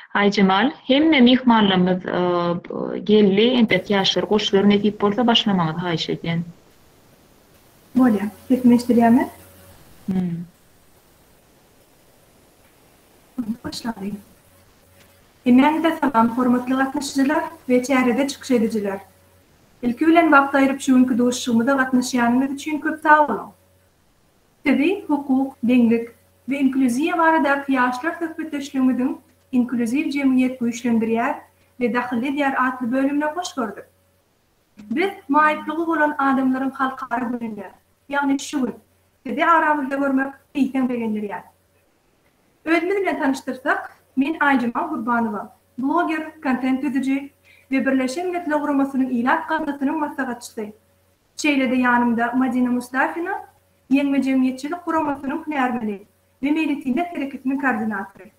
Aycemal, hemme mihmanlarımız gelli, entet yaşlar, koşuların ekip bolsa başlamaňyzy haýyş edýän. Bolýar, ketmeşdirýärmi? Başlaýyn. Emmäňizde salam, hormatly gatnaşyjylar we çärede çykyş edijiler. Ilki bilen wagt aýryp şu günkü duşuşymyza gatnaşýanyňyz üçin köp sag bolun. Sizi hukuk, deňlik we inkluziýa barada ýaşlar söhbetdeşligimiziň inkluziv jemgyýet güýçlendirýär we dahil edýär atly bölümine hoş gördük. Biz maýyplygy bolan adamlaryň halkara gününde, ýagny şu gün sizi aramyzda görmek ýygyň begendirýär. Özümi bilen tanıştırsak, men Aycemal Gurbanowa, blogger, kontent düzüji we Birleşen Milletler Guramasynyň ilat gazetasynyň maslahatçysy. Çeýlede ýanymda Madina Mustafina, Ýeňme Jemgyýetçilik Guramasynyň hünärmeni we Medisina hereketiniň koordinatory.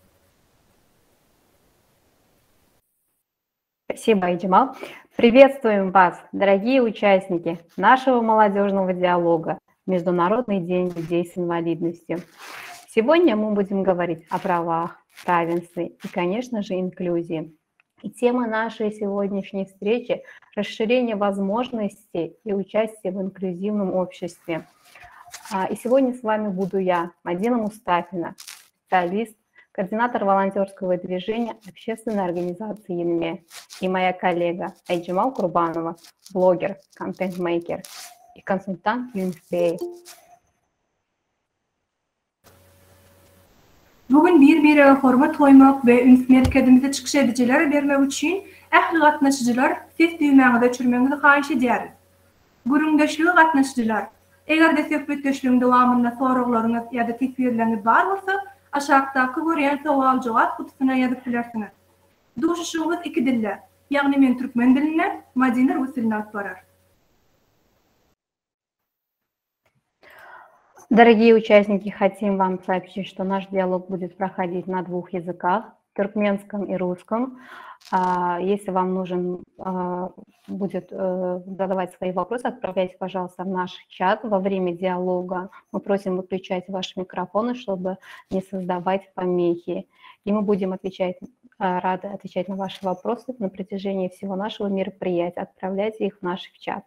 Спасибо, Айджамал. Приветствуем вас, дорогие участники нашего молодежного диалога «Международный день людей с инвалидностью». Сегодня мы будем говорить о правах, равенстве и, конечно же, инклюзии. И тема нашей сегодняшней встречи – расширение возможностей и участие в инклюзивном обществе. И сегодня с вами буду я, Мадина Мустафина, специалист, координатор волонтерского движения общественной организации «Янме», и моя коллега Айджамал Гурбанова, блогер, контент-мейкер и консультант UNFPA. Bugün bir hormat koymak ve üns merkezimize çıkış ediciler vermek için ähli gatnaşyjylar ses düýmäňize çürmeňizi haýyş edýäris. Gurundaşlygy gatnaşyjylar, eger-de söhbetdeşligiň dowamynda soraklaryňyz ýa-da tekbirleriniz bar bolsa, aşağıdaky görýän sowal-jogap kutusyna ýazyp bilersiňiz. Duşuşyňyz iki dilde, ýagny men türkmen diline, Madina rus diline atbarar. Дорогие участники, хотим вам сообщить, что наш диалог будет проходить на двух языках, туркменском и русском. Если вам нужен будет задавать свои вопросы, отправляйте, пожалуйста, в наш чат во время диалога. Мы просим выключать ваши микрофоны, чтобы не создавать помехи. И мы будем рады отвечать на ваши вопросы на протяжении всего нашего мероприятия. Отправляйте их в наш чат.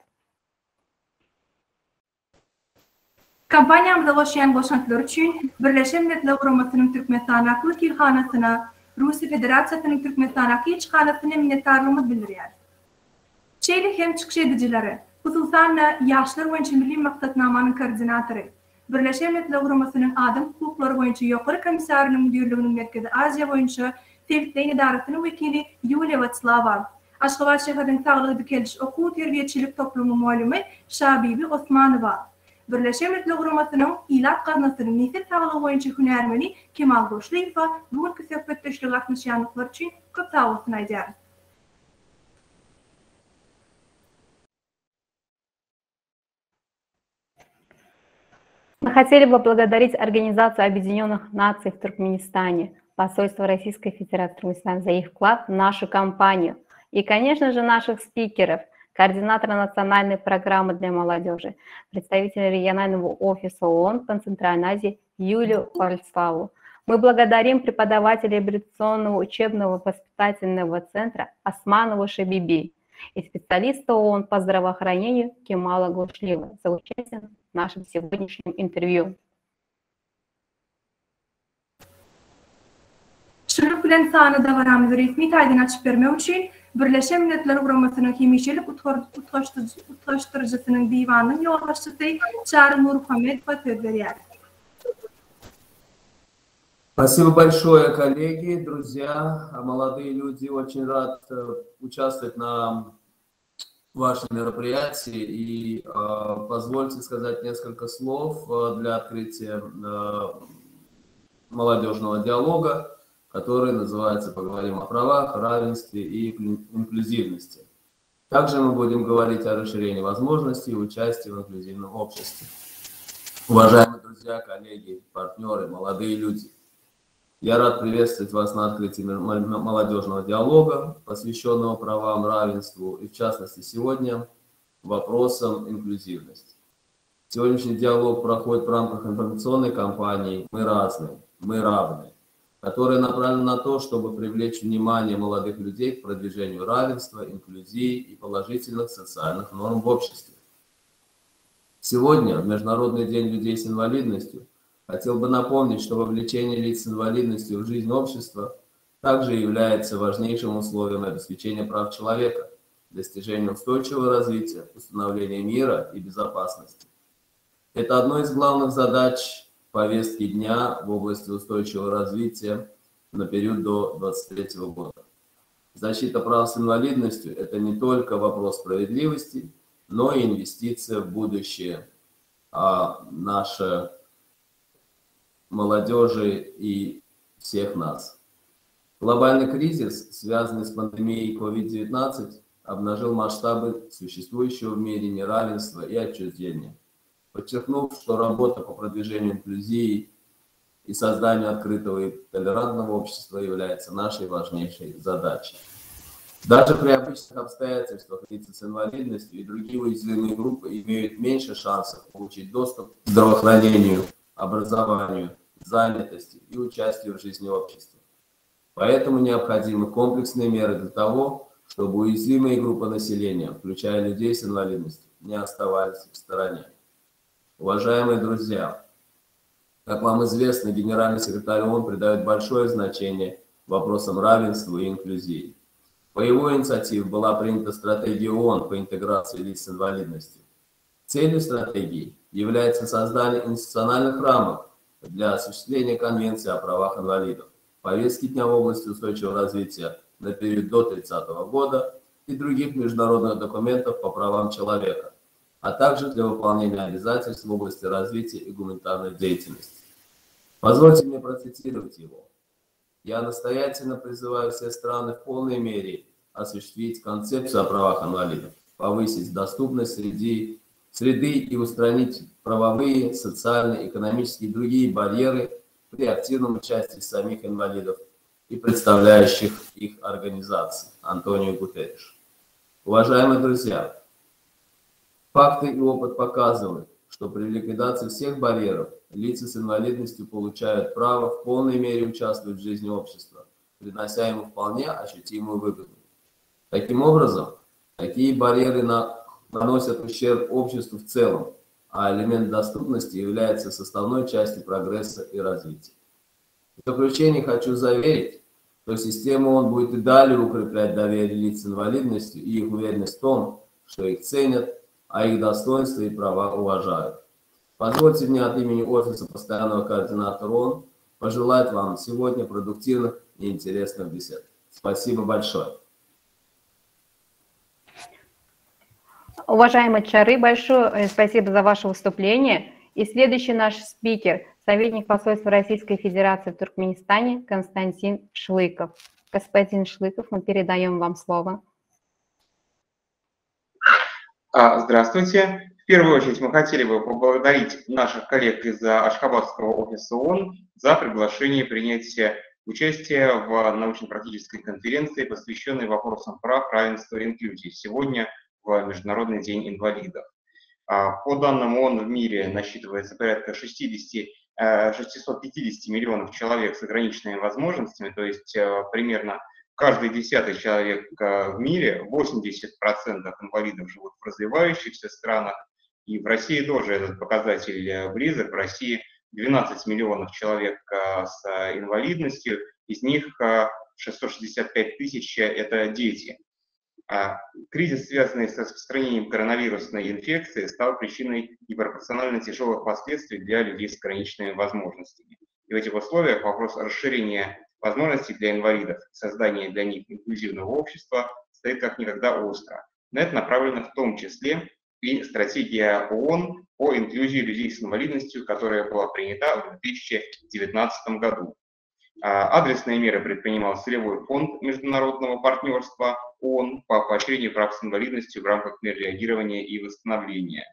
Kampanyamyza goşýan goşantylar üçin Birleşen Milletler Guramasynyň Türkmenistanaky Kilhanasyna, Russiýa Federasiýasynyň Türkmenistanaky elçixanasyna minnetdarlygymyzy bildirýär. Çeýle hem çykyş edijileri, hususan ýaşlar boýunça milli maksatnamanyň koordinatory, Birleşen Milletler Guramasynyň adam hukuklary boýunça ýokary komissarynyň müdirliginiň merkezi Aziýa boýunça Sevitleýin idarasynyň wekili Yulia Vatslava, Aşgabat şäheriniň Saglyk Dikeliş okuw terbiýetçilik toplumy muallimi Şabibi Osmanowa, Birleşen Milletler Guramasynyň ilat gazetasynyň nesil saglygy boýunça hünärmeni Kemal Goşlyýew bugünkü söhbetdeşlige gatnaşýanlyklar üçin köp sag bolsun aýdýar. Мы хотели бы поблагодарить Организацию Объединенных Наций в Туркменистане, посольство Российской Федерации Туркменистана за их вклад в нашу кампанию и, конечно же, наших спикеров, координатора национальной программы для молодежи, представителя регионального офиса ООН по Центральной Азии Юлию Вальславу. Мы благодарим преподавателя реабилитационного учебного воспитательного центра Османову Шабиби и специалиста ООН по здравоохранению Кемала Гошлиева за участие в нашем сегодняшнем интервью. Şuruk bilen sany dawaramyzy resmi taýdan açyp bermek üçin Birleşen Milletler Guramasynyň hemişelik utgaşdyrjysynyň diwanynyň ýolbaşçysy Çary Nurmuhammedowa söz berýär. Спасибо большое, коллеги, друзья, молодые люди. Очень рад участвовать на вашем мероприятии. И позвольте сказать несколько слов для открытия молодежного диалога, который называется «Поговорим о правах, равенстве и инклюзивности». Также мы будем говорить о расширении возможностей и участии в инклюзивном обществе. Уважаемые друзья, коллеги, партнеры, молодые люди, я рад приветствовать вас на открытии молодежного диалога, посвященного правам, равенству и, в частности, сегодня вопросам инклюзивности. Сегодняшний диалог проходит в рамках информационной кампании «Мы разные, мы равны». которая направлена на то, чтобы привлечь внимание молодых людей к продвижению равенства, инклюзии и положительных социальных норм в обществе. Сегодня, в Международный день людей с инвалидностью, хотел бы напомнить, что вовлечение лиц с инвалидностью в жизнь общества также является важнейшим условием обеспечения прав человека, достижения устойчивого развития, установления мира и безопасности. Это одна из главных задач повестки дня в области устойчивого развития на период до 2023 года. Защита прав с инвалидностью – это не только вопрос справедливости, но и инвестиция в будущее нашей молодежи и всех нас. Глобальный кризис, связанный с пандемией COVID-19, обнажил масштабы существующего в мире неравенства и отчуждения, подчеркнув, что работа по продвижению инклюзии и созданию открытого и толерантного общества является нашей важнейшей задачей. Даже при обычных обстоятельствах лица с инвалидностью и другие уязвимые группы имеют меньше шансов получить доступ к здравоохранению, образованию, занятости и участию в жизни общества. Поэтому необходимы комплексные меры для того, чтобы уязвимые группы населения, включая людей с инвалидностью, не оставались в стороне. Уважаемые друзья, как вам известно, Генеральный секретарь ООН придает большое значение вопросам равенства и инклюзии. По его инициативе была принята стратегия ООН по интеграции лиц с инвалидностью. Целью стратегии является создание институциональных рамок для осуществления Конвенции о правах инвалидов, повестки дня в области устойчивого развития на период до 30 года и других международных документов по правам человека, а также для выполнения обязательств в области развития и гуманитарной деятельности. Позвольте мне процитировать его. «Я настоятельно призываю все страны в полной мере осуществить концепцию о правах инвалидов, повысить доступность среды и устранить правовые, социальные, экономические и другие барьеры при активном участии самих инвалидов и представляющих их организаций». Антонио Гутерриш. Уважаемые друзья, факты и опыт показывают, что при ликвидации всех барьеров лица с инвалидностью получают право в полной мере участвовать в жизни общества, принося ему вполне ощутимую выгоду. Таким образом, такие барьеры наносят ущерб обществу в целом, а элемент доступности является составной частью прогресса и развития. В заключение хочу заверить, что система ООН будет и далее укреплять доверие лиц с инвалидностью и их уверенность в том, что их ценят, а их достоинства и права уважают. Позвольте мне от имени Офиса постоянного координатора ООН пожелать вам сегодня продуктивных и интересных бесед. Спасибо большое. Уважаемый Чары, большое спасибо за ваше выступление. И следующий наш спикер, советник посольства Российской Федерации в Туркменистане Константин Шлыков. Господин Шлыков, мы передаем вам слово. Здравствуйте. В первую очередь мы хотели бы поблагодарить наших коллег из Ашхабадского офиса ООН за приглашение принять участие в научно-практической конференции, посвященной вопросам прав, равенства и инклюзии сегодня в Международный день инвалидов. По данным ООН в мире насчитывается порядка 650 миллионов человек с ограниченными возможностями, то есть примерно каждый 10-й человек в мире, 80% инвалидов живут в развивающихся странах, и в России тоже этот показатель близок. В России 12 миллионов человек с инвалидностью, из них 665 тысяч – это дети. Кризис, связанный с распространением коронавирусной инфекции, стал причиной непропорционально тяжелых последствий для людей с ограниченными возможностями. И в этих условиях вопрос расширения возможностей для инвалидов, создания для них инклюзивного общества стоит как никогда остро. На это направлена в том числе и стратегия ООН по инклюзии людей с инвалидностью, которая была принята в 2019 году. Адресные меры предпринимал Целевой фонд международного партнерства ООН по поощрению прав с инвалидностью в рамках мер реагирования и восстановления.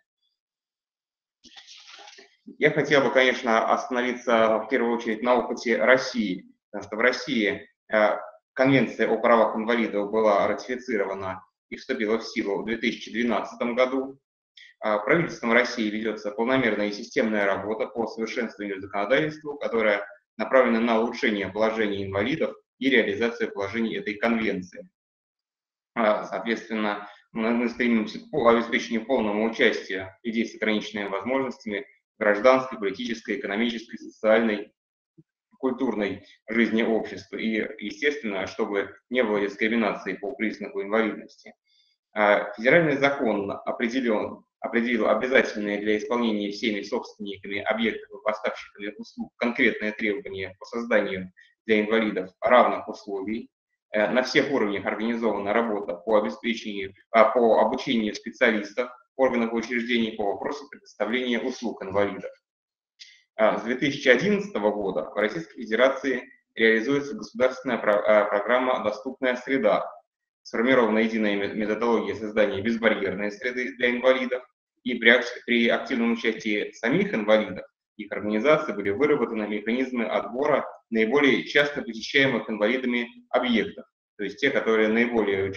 Я хотел бы, конечно, остановиться в первую очередь на опыте России, потому что в России Конвенция о правах инвалидов была ратифицирована и вступила в силу в 2012 году. Правительством России ведется полномерная и системная работа по совершенствованию законодательства, которая направлены на улучшение положения инвалидов и реализацию положений этой конвенции. Соответственно, мы стремимся к обеспечению полного участия людей с ограниченными возможностями в гражданской, политической, экономической, социальной, культурной жизни общества и, естественно, чтобы не было дискриминации по признаку инвалидности. Федеральный закон определил обязательные для исполнения всеми собственниками объектов и поставщиками услуг конкретные требования по созданию для инвалидов равных условий. На всех уровнях организована работа по обучению специалистов, органов и учреждений по вопросу предоставления услуг инвалидов. С 2011 года в Российской Федерации реализуется государственная программа «Доступная среда». Сформирована единая методология создания безбарьерной среды для инвалидов, и при активном участии самих инвалидов, их организаций, были выработаны механизмы отбора наиболее часто посещаемых инвалидами объектов, то есть те, которые наиболее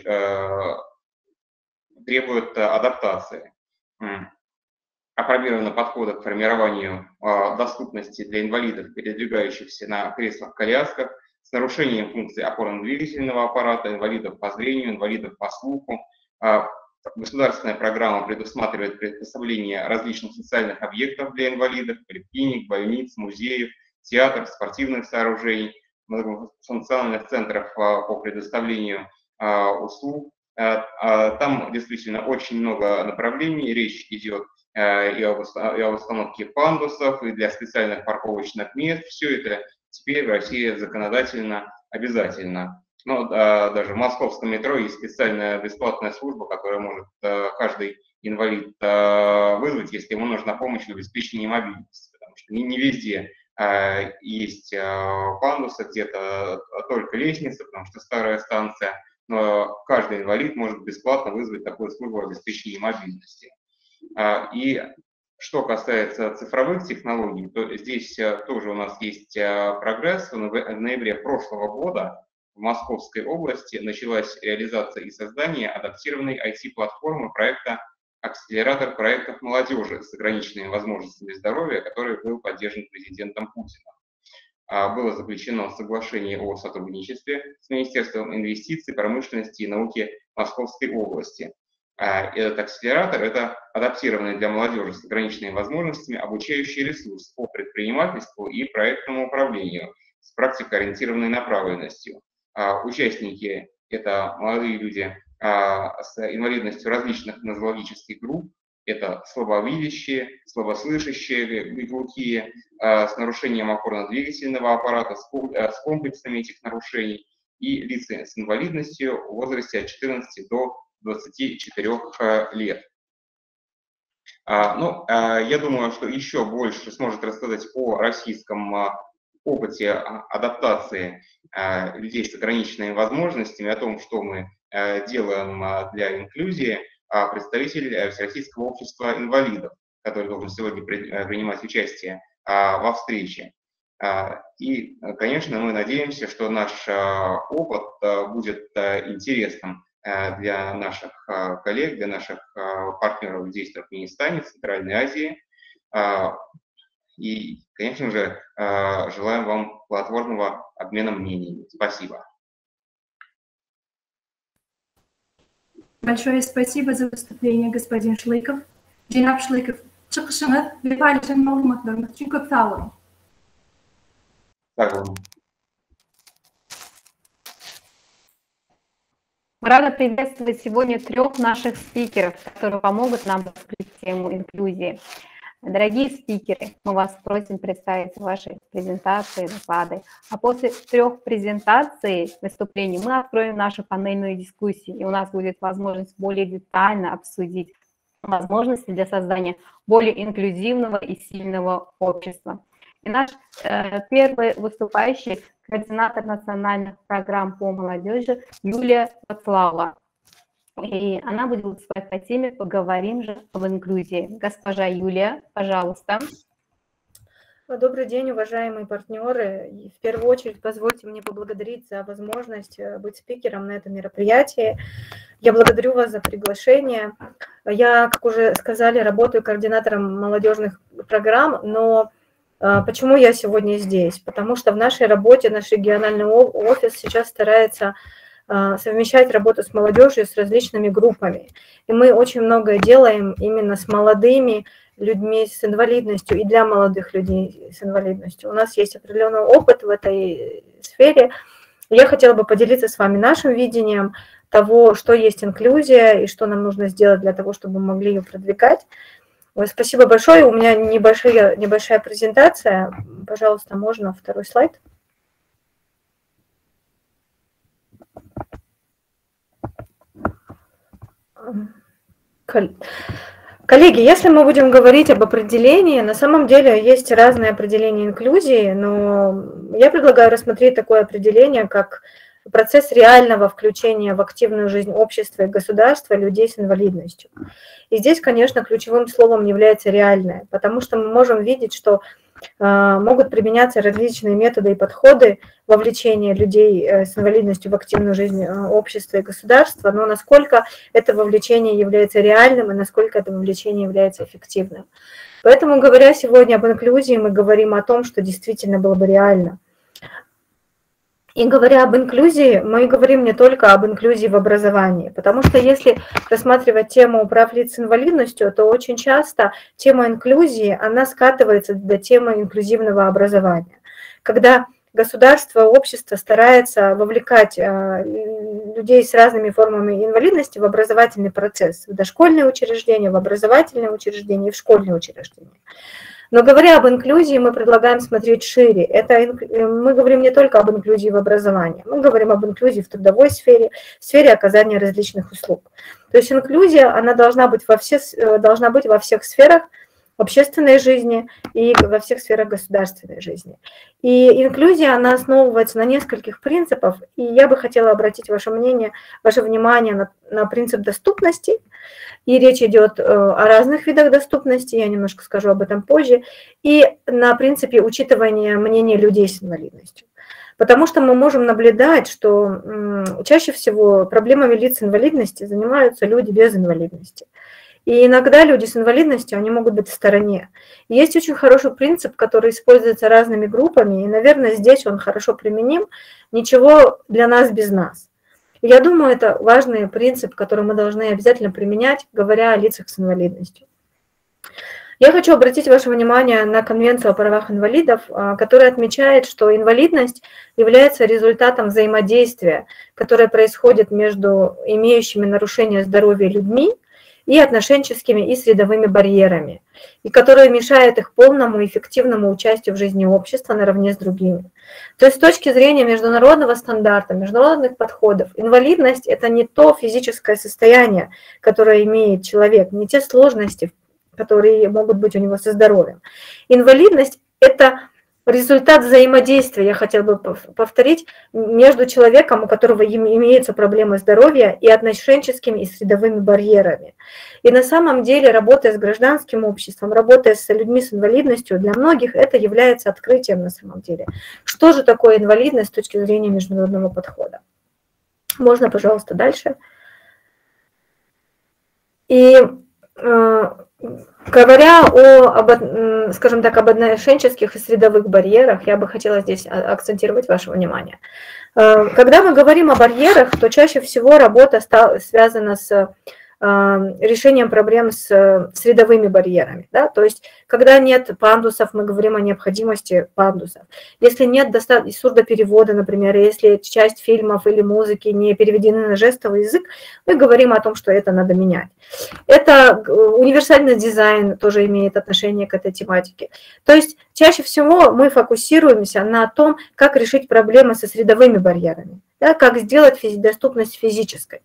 требуют адаптации. Апробированы подходы к формированию доступности для инвалидов, передвигающихся на креслах-колясках, с нарушением функций опорно-двигательного аппарата, инвалидов по зрению, инвалидов по слуху. Государственная программа предусматривает предоставление различных социальных объектов для инвалидов, поликлиник, больниц, музеев, театров, спортивных сооружений, многофункциональных центров по предоставлению услуг. Там действительно очень много направлений. Речь идет и об установке пандусов, и для специальных парковочных мест. Все это теперь в России законодательно обязательно. Но даже в московском метро есть специальная бесплатная служба, которую может каждый инвалид вызвать, если ему нужна помощь в обеспечении мобильности. Потому что не везде есть пандусы, где-то только лестница, потому что старая станция. Но каждый инвалид может бесплатно вызвать такую службу обеспечения мобильности. И что касается цифровых технологий, то здесь тоже у нас есть прогресс. В ноябре прошлого года в Московской области началась реализация и создание адаптированной IT-платформы проекта «Акселератор проектов молодежи с ограниченными возможностями здоровья», который был поддержан президентом Путиным. Было заключено соглашение о сотрудничестве с Министерством инвестиций, промышленности и науки Московской области. Этот акселератор – это адаптированный для молодежи с ограниченными возможностями обучающий ресурс по предпринимательству и проектному управлению с практикоориентированной направленностью. Участники – это молодые люди с инвалидностью различных нозологических групп, это слабовидящие, слабослышащие, глухие, с нарушением опорно-двигательного аппарата, с комплексами этих нарушений, и лица с инвалидностью в возрасте от 14 до 24 лет. Я думаю, что еще больше сможет рассказать о российском опыте адаптации людей с ограниченными возможностями, о том, что мы делаем для инклюзии, представитель Всероссийского общества инвалидов, который должен сегодня принимать участие во встрече. И, конечно, мы надеемся, что наш опыт будет интересным для наших коллег, для наших партнеров здесь, в Туркменистане, в Центральной Азии. И, конечно же, желаем вам плодотворного обмена мнениями. Спасибо. Большое спасибо за выступление, господин Шлыков. Жинап Шлыков, чықшыңыз ve paylaşan маlumatlarınız için çok sağ olun. Рада приветствовать сегодня 3 наших спикеров, которые помогут нам раскрыть тему инклюзии. Дорогие спикеры, мы вас просим представить ваши презентации, доклады. А после 3 презентаций, выступлений, мы откроем нашу панельную дискуссию, и у нас будет возможность более детально обсудить возможности для создания более инклюзивного и сильного общества. И наш первый выступающий – координатор национальных программ по молодежи Юлия Вацлава. И она будет выступать по теме «Поговорим же об инклюзии». Госпожа Юлия, пожалуйста. Добрый день, уважаемые партнеры. И в первую очередь позвольте мне поблагодарить за возможность быть спикером на этом мероприятии. Я благодарю вас за приглашение. Я, как уже сказали, работаю координатором молодежных программ, но Почему я сегодня здесь? Потому что в нашей работе наш региональный офис сейчас старается совмещать работу с молодежью, с различными группами. И мы очень многое делаем именно с молодыми людьми с инвалидностью и для молодых людей с инвалидностью. У нас есть определенный опыт в этой сфере. Я хотела бы поделиться с вами нашим видением того, что есть инклюзия и что нам нужно сделать для того, чтобы мы могли ее продвигать. Спасибо большое. У меня небольшая презентация. Пожалуйста, можно второй слайд? Коллеги, если мы будем говорить об определении, на самом деле есть разные определения инклюзии, но я предлагаю рассмотреть такое определение, как процесс реального включения в активную жизнь общества и государства людей с инвалидностью. И здесь, конечно, ключевым словом является реальное, потому что мы можем видеть, что могут применяться различные методы и подходы вовлечения людей с инвалидностью в активную жизнь общества и государства, но насколько это вовлечение является реальным и насколько это вовлечение является эффективным. Поэтому, говоря сегодня об инклюзии, мы говорим о том, что действительно было бы реально. И говоря об инклюзии, мы говорим не только об инклюзии в образовании, потому что если рассматривать тему прав лиц с инвалидностью, то очень часто тема инклюзии, она скатывается до темы инклюзивного образования. Когда государство, общество старается вовлекать людей с разными формами инвалидности в образовательный процесс, в дошкольные учреждения, в образовательные учреждения и в школьные учреждения. Но говоря об инклюзии, мы предлагаем смотреть шире. Мы говорим не только об инклюзии в образовании, мы говорим об инклюзии в трудовой сфере, в сфере оказания различных услуг. То есть инклюзия, она должна быть во всех сферах общественной жизни и во всех сферах государственной жизни. И инклюзия, она основывается на нескольких принципах, и я бы хотела обратить ваше внимание на принцип доступности. И речь идет о разных видах доступности, я немножко скажу об этом позже, и на принципе учитывания мнения людей с инвалидностью. Потому что мы можем наблюдать, что чаще всего проблемами лиц с инвалидностью занимаются люди без инвалидности. И иногда люди с инвалидностью, они могут быть в стороне. И есть очень хороший принцип, который используется разными группами, и, наверное, здесь он хорошо применим. Ничего для нас без нас. И я думаю, это важный принцип, который мы должны обязательно применять, говоря о лицах с инвалидностью. Я хочу обратить ваше внимание на Конвенцию о правах инвалидов, которая отмечает, что инвалидность является результатом взаимодействия, которое происходит между имеющими нарушения здоровья людьми и отношенческими и средовыми барьерами, и которые мешают их полному и эффективному участию в жизни общества наравне с другими. То есть с точки зрения международного стандарта, международных подходов, инвалидность – это не то физическое состояние, которое имеет человек, не те сложности, которые могут быть у него со здоровьем. Инвалидность – это результат взаимодействия, я хотела бы повторить, между человеком, у которого имеются проблемы здоровья, и отношенческими и средовыми барьерами. И на самом деле, работая с гражданским обществом, работая с людьми с инвалидностью, для многих это является открытием на самом деле. Что же такое инвалидность с точки зрения международного подхода? Можно, пожалуйста, дальше. И говоря скажем так, об отношенческих и средовых барьерах, я бы хотела здесь акцентировать ваше внимание. Когда мы говорим о барьерах, то чаще всего работа связана с решением проблем с средовыми барьерами. Да? То есть, когда нет пандусов, мы говорим о необходимости пандусов. Если нет сурдоперевода, например, если часть фильмов или музыки не переведены на жестовый язык, мы говорим о том, что это надо менять. Это универсальный дизайн тоже имеет отношение к этой тематике. То есть, чаще всего мы фокусируемся на том, как решить проблемы со средовыми барьерами, да? Как сделать доступность физической.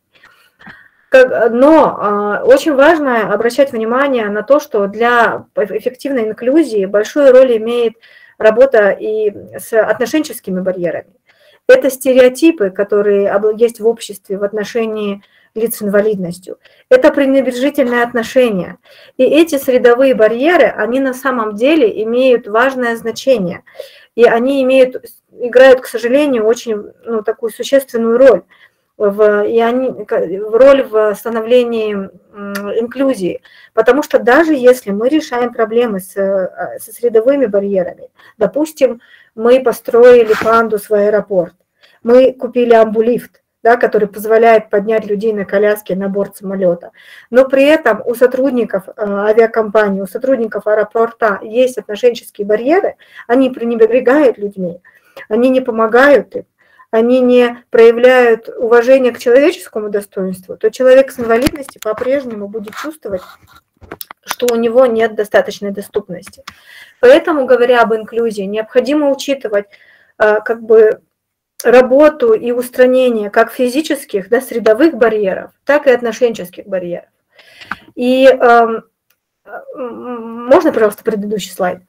Но очень важно обращать внимание на то, что для эффективной инклюзии большую роль имеет работа и с отношенческими барьерами. Это стереотипы, которые есть в обществе в отношении лиц с инвалидностью. Это пренебрежительное отношение. И эти средовые барьеры, они на самом деле имеют важное значение. И они играют, к сожалению, очень такую существенную роль роль в становлении инклюзии. Потому что даже если мы решаем проблемы со средовыми барьерами, допустим, мы построили пандус в аэропорт, мы купили амбулифт, да, который позволяет поднять людей на коляске на борт самолета. Но при этом у сотрудников авиакомпании, у сотрудников аэропорта есть отношенческие барьеры, они пренебрегают людьми, они не помогают им, они не проявляют уважение к человеческому достоинству, то человек с инвалидностью по-прежнему будет чувствовать, что у него нет достаточной доступности. Поэтому, говоря об инклюзии, необходимо учитывать как бы работу и устранение как физических, да, средовых барьеров, так и отношенческих барьеров. И можно, пожалуйста, предыдущий слайд?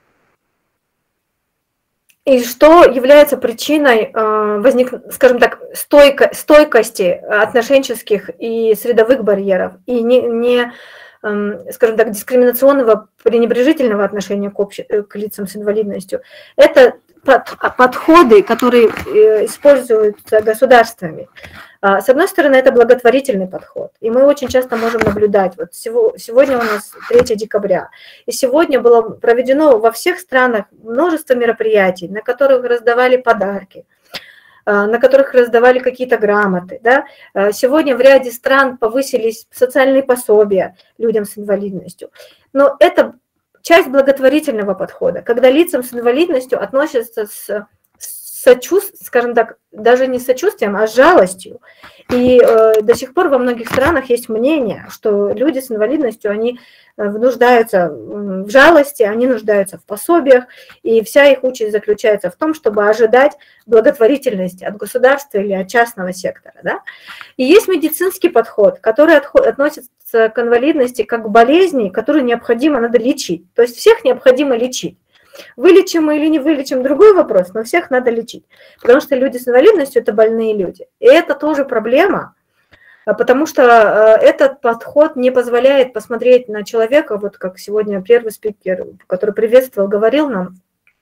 И что является причиной, скажем так, стойкости отношенческих и средовых барьеров и не скажем так, дискриминационного, пренебрежительного отношения к лицам с инвалидностью? Это подходы, которые используются государствами. С одной стороны, это благотворительный подход, и мы очень часто можем наблюдать, вот сегодня у нас 3 декабря, и сегодня было проведено во всех странах множество мероприятий, на которых раздавали подарки, на которых раздавали какие-то грамоты. Да? Сегодня в ряде стран повысились социальные пособия людям с инвалидностью, но это часть благотворительного подхода, когда лицам с инвалидностью относятся с сочувствием, скажем так, даже не с сочувствием, а с жалостью. И до сих пор во многих странах есть мнение, что люди с инвалидностью, они нуждаются в жалости, они нуждаются в пособиях, и вся их участь заключается в том, чтобы ожидать благотворительности от государства или от частного сектора. Да? И есть медицинский подход, который относится к инвалидности как к болезни, которую необходимо надо лечить. То есть всех необходимо лечить. Вылечим мы или не вылечим, другой вопрос, но всех надо лечить, потому что люди с инвалидностью – это больные люди. И это тоже проблема, потому что этот подход не позволяет посмотреть на человека, вот как сегодня первый спикер, который приветствовал, говорил нам,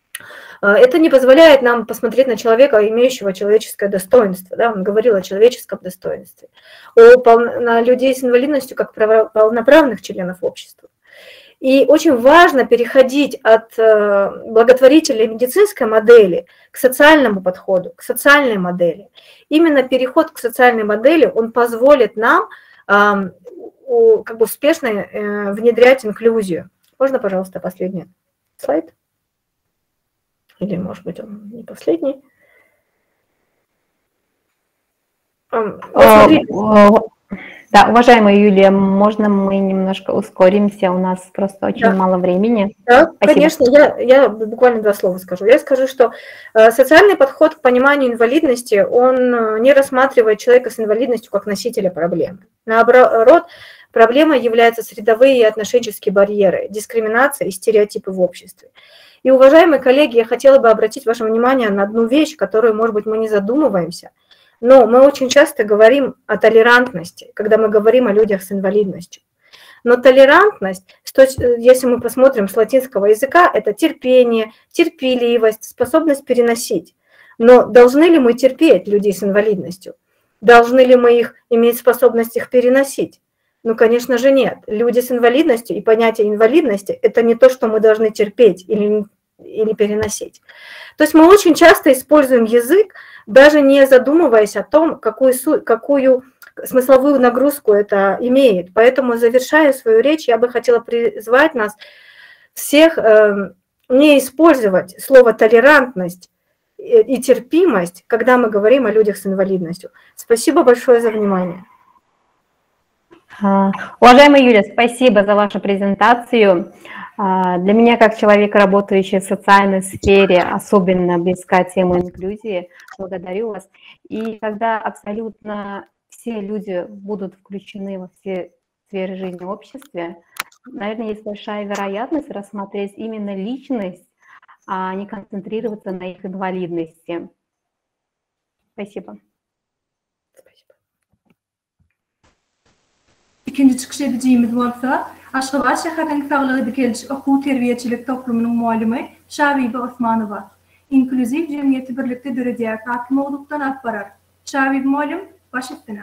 это не позволяет нам посмотреть на человека, имеющего человеческое достоинство. Да? Он говорил о человеческом достоинстве, на людей с инвалидностью как полноправных членов общества. И очень важно переходить от благотворительной медицинской модели к социальному подходу, к социальной модели. Именно переход к социальной модели, он позволит нам как бы успешно внедрять инклюзию. Можно, пожалуйста, последний слайд? Или, может быть, он не последний? Да, уважаемая Юлия, можно мы немножко ускоримся? У нас просто очень мало времени. Да, конечно, я буквально 2 слова скажу. Я скажу, что социальный подход к пониманию инвалидности, он не рассматривает человека с инвалидностью как носителя проблемы. Наоборот, проблемой являются средовые и отношенческие барьеры, дискриминация и стереотипы в обществе. И, уважаемые коллеги, я хотела бы обратить ваше внимание на одну вещь, которую, может быть, мы не задумываемся. Но мы очень часто говорим о толерантности, когда мы говорим о людях с инвалидностью. Но толерантность, если мы посмотрим с латинского языка, это терпение, терпеливость, способность переносить. Но должны ли мы терпеть людей с инвалидностью? Должны ли мы иметь способность их переносить? Ну, конечно же, нет. Люди с инвалидностью и понятие инвалидности – это не то, что мы должны терпеть или переносить. То есть мы очень часто используем язык, даже не задумываясь о том, какую смысловую нагрузку это имеет. Поэтому, завершая свою речь, я бы хотела призвать нас всех не использовать слово «толерантность» и «терпимость», когда мы говорим о людях с инвалидностью. Спасибо большое за внимание. Уважаемая Юлия, спасибо за вашу презентацию. Для меня, как человека, работающего в социальной сфере, особенно близка тема инклюзии. Благодарю вас. И когда абсолютно все люди будут включены во все сферы жизни в обществе, наверное, есть большая вероятность рассмотреть именно личность, а не концентрироваться на их инвалидности. Спасибо. İkinci çıkış edeceğimiz bolsa, Aşgabat şäheriniň Sağlygy Kelçi Okuw Terbiyecilik Toplumynyň muallimi Şabibe Osmanowa. İnklüziv jemgyýeti birlikde döredýär hakym bolupdan akbarar. Şabibe muallim, Вашингтона.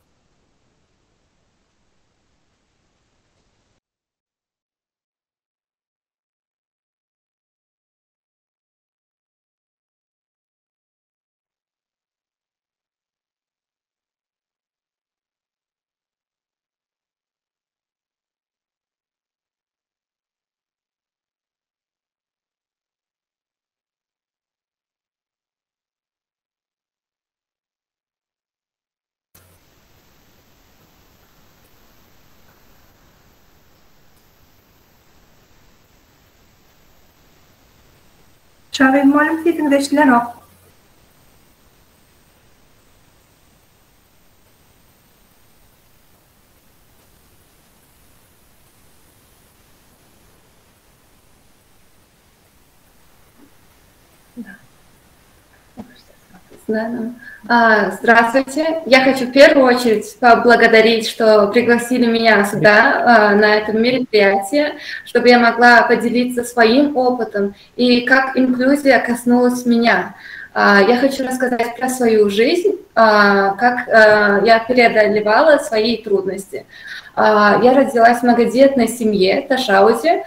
Чавин молим фитингдешлерок. Здравствуйте. Я хочу в первую очередь поблагодарить, что пригласили меня сюда, на это мероприятие, чтобы я могла поделиться своим опытом и как инклюзия коснулась меня. Я хочу рассказать про свою жизнь, как я преодолевала свои трудности. Я родилась в многодетной семье в Ташаузе.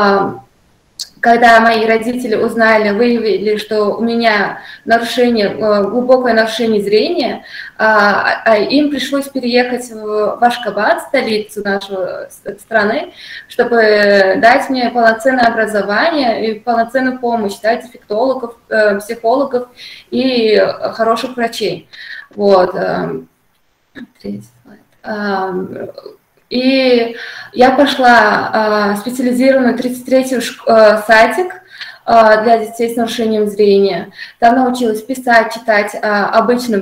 Когда мои родители узнали, выявили, что у меня нарушение, глубокое нарушение зрения, им пришлось переехать в Ашхабад, столицу нашей страны, чтобы дать мне полноценное образование и полноценную помощь, да, дефектологов, психологов и хороших врачей. Вот. Третий слайд. И я пошла в специализированную 33-ю садик для детей с нарушением зрения. Там научилась писать, читать обычным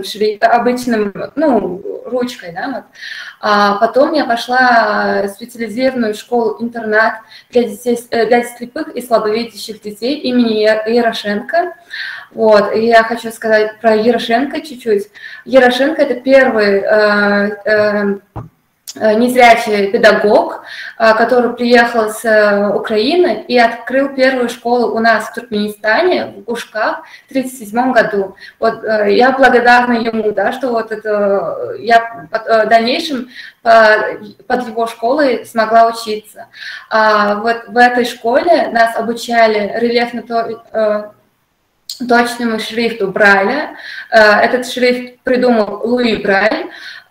ручкой. Да, вот. Потом я пошла в специализированную школу-интернат для слепых и слабовидящих детей имени Ярошенко. Вот. И я хочу сказать про Ярошенко чуть-чуть. Ярошенко – это первый незрячий педагог, который приехал с Украины и открыл первую школу у нас в Туркменистане, в Гушках, в 1937 году. Вот, я благодарна ему, да, что вот это, я в дальнейшем под его школой смогла учиться. Вот в этой школе нас обучали рельефно-точному шрифту Брайля. Этот шрифт придумал Луи Брайль.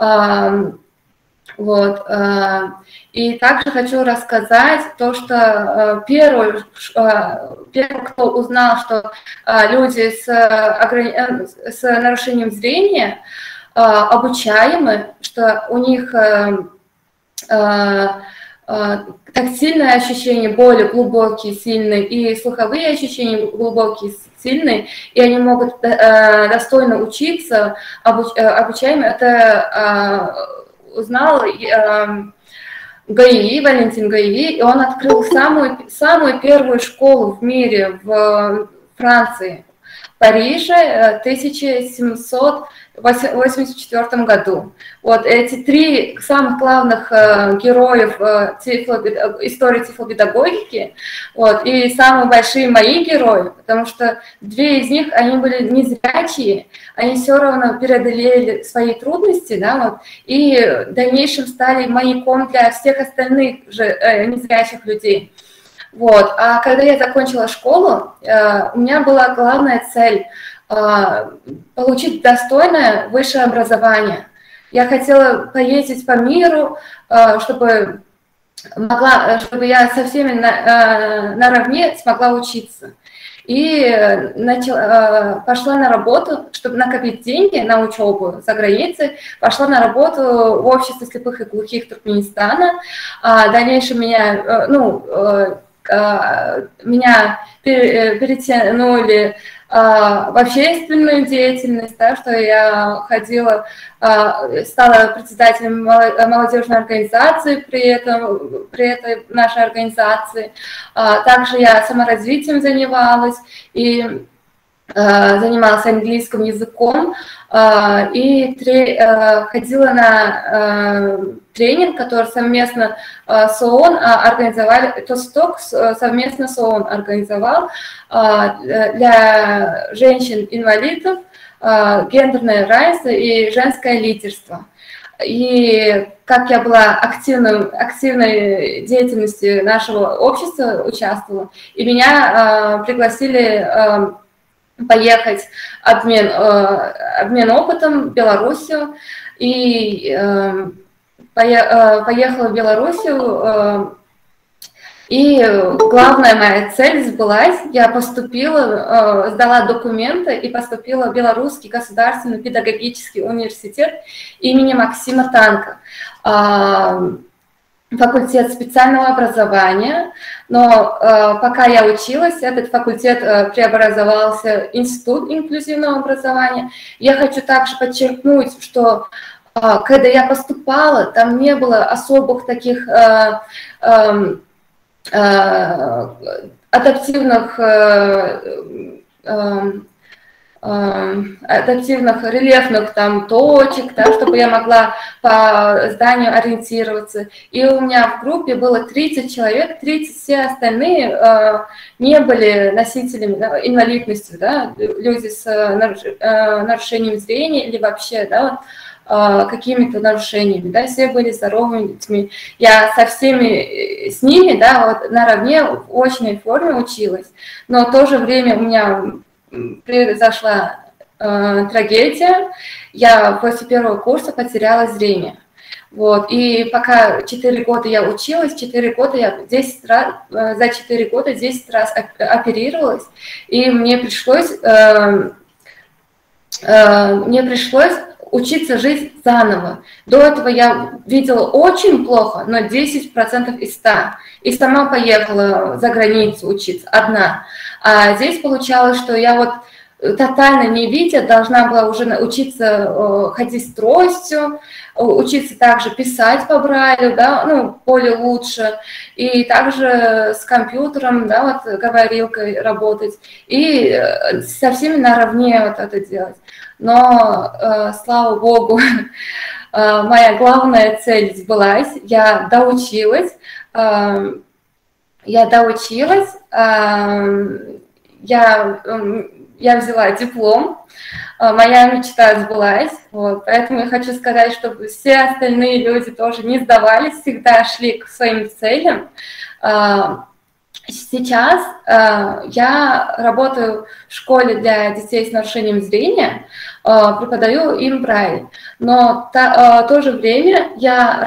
Вот. И также хочу рассказать то, что первый, кто узнал, что люди с нарушением зрения обучаемы, что у них тактильное ощущение более глубокие, сильные, и слуховые ощущения глубокие, сильные, и они могут достойно учиться, обучаемы. Это узнал Гаи, Валентин Гаи, и он открыл самую первую школу в мире в Франции, в Париже, в 1784 году. Вот эти три самых главных героев истории тифлопедагогики, вот, и самые большие мои герои, потому что две из них, они были незрячие, они все равно преодолели свои трудности, да, вот, и в дальнейшем стали маяком для всех остальных же незрячих людей. Вот. А когда я закончила школу, у меня была главная цель получить достойное высшее образование. Я хотела поездить по миру, чтобы я со всеми наравне смогла учиться. И пошла на работу, чтобы накопить деньги на учебу за границей, пошла на работу в общество слепых и глухих Туркменистана. В дальнейшем меня перетянули в общественную деятельность, да, что я ходила, стала председателем молодежной организации при этой нашей организации. Также я саморазвитием занималась и занималась английским языком и ходила на тренинг, который совместно с ООН организовали, ТОСТОК совместно с ООН организовал для женщин-инвалидов гендерное равенство и женское лидерство. И как я была активной деятельности нашего общества участвовала, и меня пригласили поехать обмен опытом в Белоруссию, и поехала в Белоруссию, и главная моя цель сбылась. Я поступила, сдала документы и поступила в Белорусский государственный педагогический университет имени Максима Танка. Факультет специального образования, но пока я училась, этот факультет преобразовался в Институт инклюзивного образования. Я хочу также подчеркнуть, что когда я поступала, там не было особых таких адаптивных рельефных там точек, да, чтобы я могла по зданию ориентироваться. И у меня в группе было 30 человек, 30, все остальные не были носителями, да, инвалидностью, да, люди с нарушением зрения или вообще, да, какими-то нарушениями, да, все были здоровыми детьми. Я со всеми с ними, да, вот наравне в очной форме училась, но в то же время у меня произошла трагедия, я после первого курса потеряла зрение. Вот, и пока 4 года я училась, 4 года я 10 раз, за 4 года 10 раз оперировалась, и мне пришлось учиться жить заново. До этого я видела очень плохо, но 10% из 100. И сама поехала за границу учиться, одна. А здесь получалось, что я вот тотально не видя, должна была уже научиться ходить с тростью, учиться также писать по Брайлю, да, ну, более лучше, и также с компьютером, да, вот говорилкой работать, и со всеми наравне вот это делать. Но, слава богу, моя главная цель сбылась, я доучилась, я взяла диплом, моя мечта сбылась, вот, поэтому я хочу сказать, чтобы все остальные люди тоже не сдавались, всегда шли к своим целям. Сейчас я работаю в школе для детей с нарушением зрения, преподаю им Брайль, но в то же время я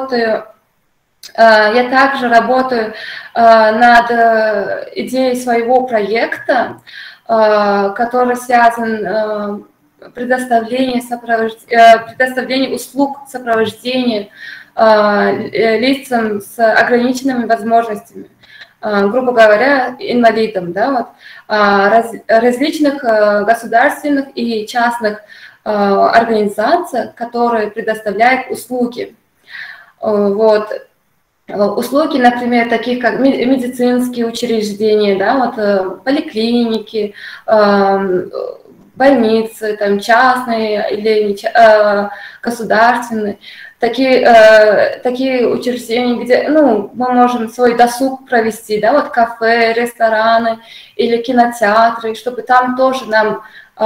также работаю над идеей своего проекта, который связан с предоставлением услуг сопровождения лицам с ограниченными возможностями, грубо говоря, инвалидам, да, вот, различных государственных и частных организаций, которые предоставляют услуги. Вот. Услуги, например, таких как медицинские учреждения, да, вот, поликлиники, больницы, там, частные или государственные, такие учреждения, где, ну, мы можем свой досуг провести, да, вот кафе, рестораны или кинотеатры, чтобы там тоже нам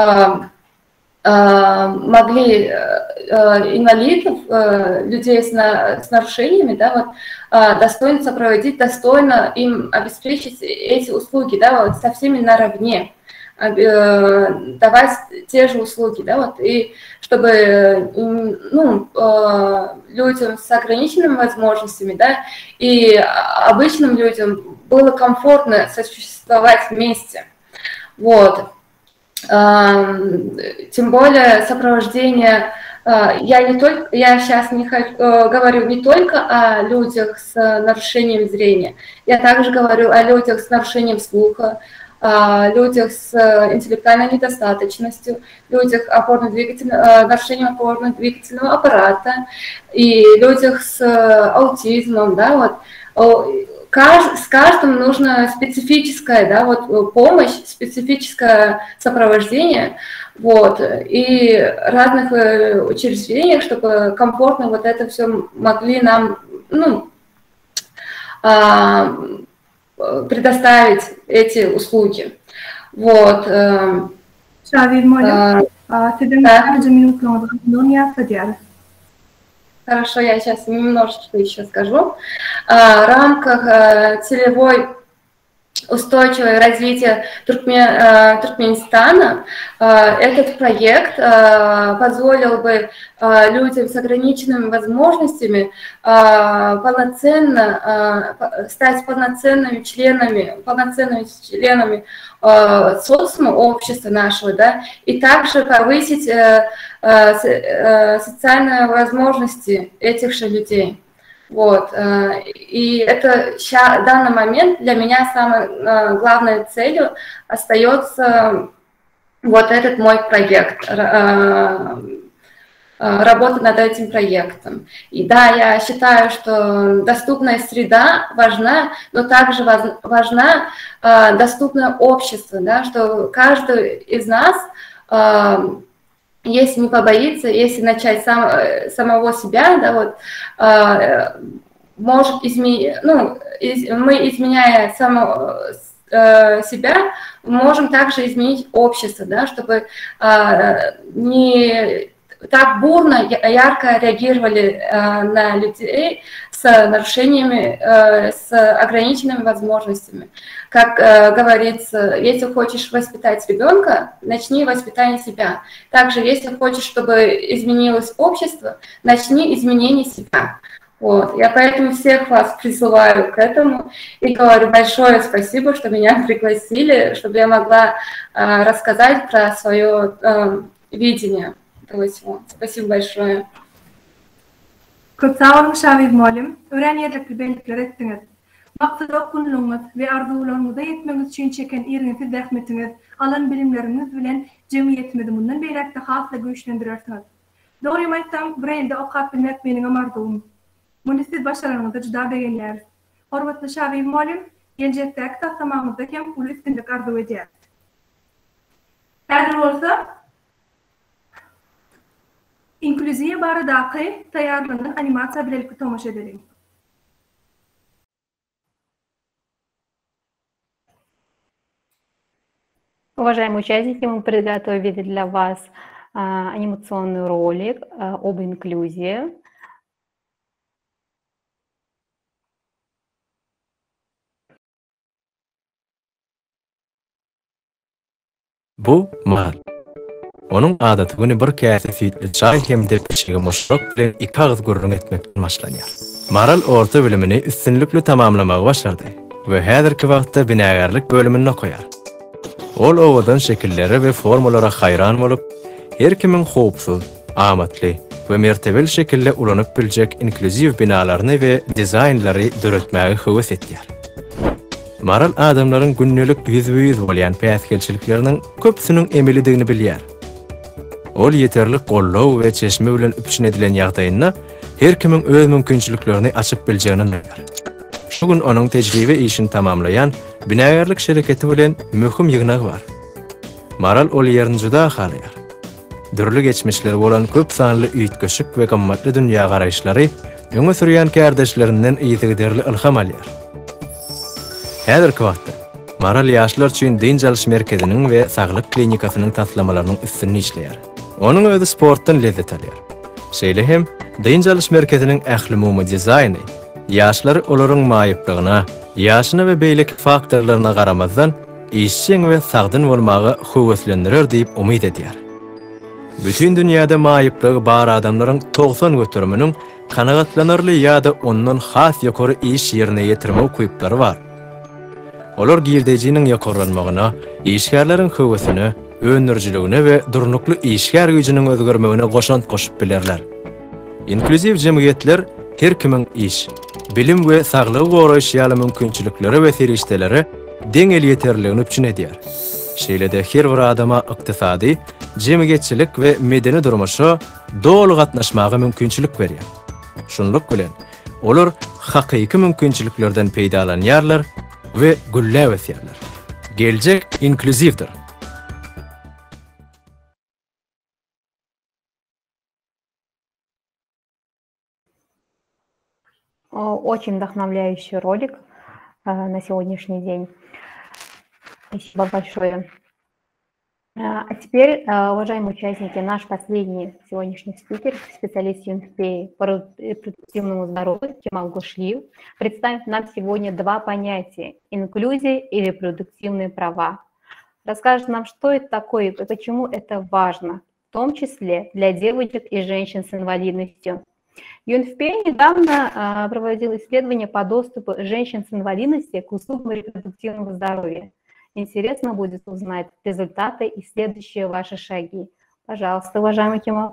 могли инвалидов, людей с нарушениями, да, вот, достойно сопроводить, достойно им обеспечить эти услуги, да, вот, со всеми наравне, давать те же услуги, да, вот, и чтобы, ну, людям с ограниченными возможностями, да, и обычным людям было комфортно сосуществовать вместе, вот. Тем более сопровождение, я сейчас говорю не только о людях с нарушением зрения, я также говорю о людях с нарушением слуха, людях с интеллектуальной недостаточностью, людях с нарушением опорно-двигательного аппарата и людях с аутизмом, да, вот. С каждым нужна специфическая, да, вот, помощь, специфическое сопровождение, вот, и разных учреждениях, чтобы комфортно вот это все могли нам, ну, предоставить эти услуги. Вот. Хорошо, я сейчас немножечко еще скажу. В рамках целевой устойчивое развитие Туркменистана, этот проект позволил бы людям с ограниченными возможностями стать полноценными членами социума, общества нашего, да, и также повысить социальные возможности этих же людей. Вот. И это в данный момент для меня самой главной целью остается вот этот мой проект, работа над этим проектом. И да, я считаю, что доступная среда важна, но также важна доступное общество, да, что каждый из нас, если не побоится, если начать самого себя, да, вот, может изменить, мы, изменяя себя, можем также изменить общество, да, чтобы не так бурно, ярко реагировали на людей с нарушениями, с ограниченными возможностями. Как говорится, если хочешь воспитать ребенка, начни воспитание себя. Также, если хочешь, чтобы изменилось общество, начни изменение себя. Вот. Я поэтому всех вас призываю к этому и говорю большое спасибо, что меня пригласили, чтобы я могла рассказать про свое видение. Спасибо большое. Çok sağ olun Şaviv Muallim. Öğreniyerlikli bellikler ettiniz. Maksat okunluğunuz ve arzularınıza yetmeniz için çeken iriniz, zahmetiniz, alan bilimleriniz bilen cemiyetimizi bundan beyrakta hasla güçlendirirsiniz. Doğru aysam, burayında okat bilmek benim arzum. Bunu siz başarınızda cüda beğenler. Hormatlı Şaviv Muallim, gelecekteki taslamamızda hem ulu üstünlük arzu edeceğiz. Hazır olsa, İnkluziye baradaki tayarlanan animasiya bilelikli tomoş edelim. Уважаемые участники, мы приготовили для вас анимационный ролик об инклюзии. Bu mal. Onun adatyny bir käse süýtli çay hem de peşige moşrok bilen iki ağız gurrun etmekden başlanýar. Maral orta bilimini üstünlükli tamamlamagy başardy we häzirki wagtda binagarlyk bölümine koýar. Ol owadan şekilleri we formulara hayran bolup, her kimin howpsuz, amatly we mertebeli şekilde ulanyp biljek inkluziv binalaryny we dizaynlary döretmäge höwes etýär. Maral adamlaryň günnelik ýüzbe-ýüz bolýan päsgelçilikleriniň köpsüniň emelidigini bilýär. Ol yeterli gollaw we çeşme bilen üpüşün edilen ýagdaýynda her kimin öz mümkinçiliklerini açyp biljegini bilýär. Şu gün onuň tejribe işini tamamlayan binagarlyk şereketi bilen möhüm ýygnak bar. Maral ol ýerini juda halýar. Dürli geçmişleri bolan köp sanly üýtgeşik we gymmatly dünýä garaýşlary öňe sürýän kärdeşlerinden ýygyderli ilham alýar. Häzirki wagtda Maral ýaşlar üçin din jalyş merkeziniň we saglyk klinikasynyň taslamalarynyň üstünde işleýär. Onuň özi sportdan lezzet alýar. Şeýle hem din jalyş merkeziniň ähli dizaýny ýaşlary olaryň maýyplygyna, ýaşyna we beýleki faktorlaryna garamazdan işçiň we sagdyn bolmagy höweslendirer diýip umyt edýär. Bütün dünýäde maýyplygy bar adamlaryň 90 götürüminiň kanagatlanarly ýa-da ondan has ýokary iş ýerine ýetirmek kuýuplary bar. Olar girdejiniň ýokarlanmagyna, işgärleriň höwesini, önürjiligine we durnukly işgär güýjiniň özgermegine goşant goşup bilerler. Inkluziv jemgyýetler her kimin iş, bilim we saglyk goraýyş ýaly mümkinçilikleri we serişdeleri deňel ýeterligini üçin edýär. Şeýle-de her bir adama ykdysady, jemgyýetçilik we medeni durmuşa dol gatnaşmagy mümkinçilik berýär. Şunluk bilen olar hakyky mümkinçiliklerden peýdalanýarlar ve gülle vesiyerler. Gelecek inkluzivdir. Очень вдохновляющий ролик на сегодняшний день. Спасибо большое. А теперь, уважаемые участники, наш последний сегодняшний спикер, специалист ЮНФП по репродуктивному здоровью Кемал Гушлиев, представит нам сегодня два понятия – инклюзия и репродуктивные права. Расскажет нам, что это такое и почему это важно, в том числе для девочек и женщин с инвалидностью. ЮНФП недавно проводил исследование по доступу женщин с инвалидностью к услугам репродуктивного здоровья. Интересно будет узнать результаты и следующие ваши шаги. Пожалуйста, уважаемый Кемал.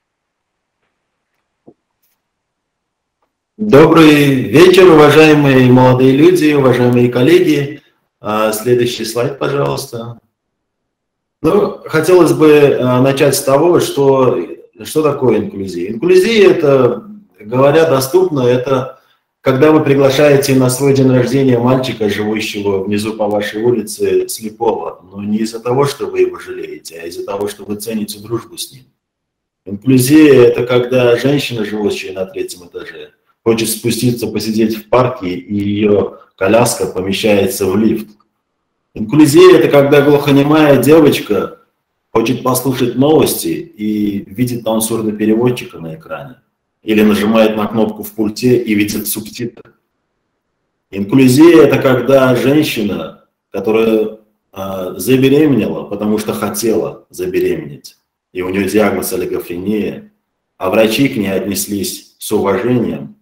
Добрый вечер, уважаемые молодые люди, уважаемые коллеги. Следующий слайд, пожалуйста. Ну, хотелось бы начать с того, что такое инклюзия. Инклюзия, это, говоря доступно, это когда вы приглашаете на свой день рождения мальчика, живущего внизу по вашей улице, слепого, но не из-за того, что вы его жалеете, а из-за того, что вы цените дружбу с ним. Инклюзия – это когда женщина, живущая на 3-м этаже, хочет спуститься, посидеть в парке, и ее коляска помещается в лифт. Инклюзия – это когда глухонемая девочка хочет послушать новости и видит там сурдопереводчика на экране. Или нажимает на кнопку в пульте и видит субтитры. Инклюзия – это когда женщина, которая забеременела, потому что хотела забеременеть, и у нее диагноз олигофрения, а врачи к ней отнеслись с уважением,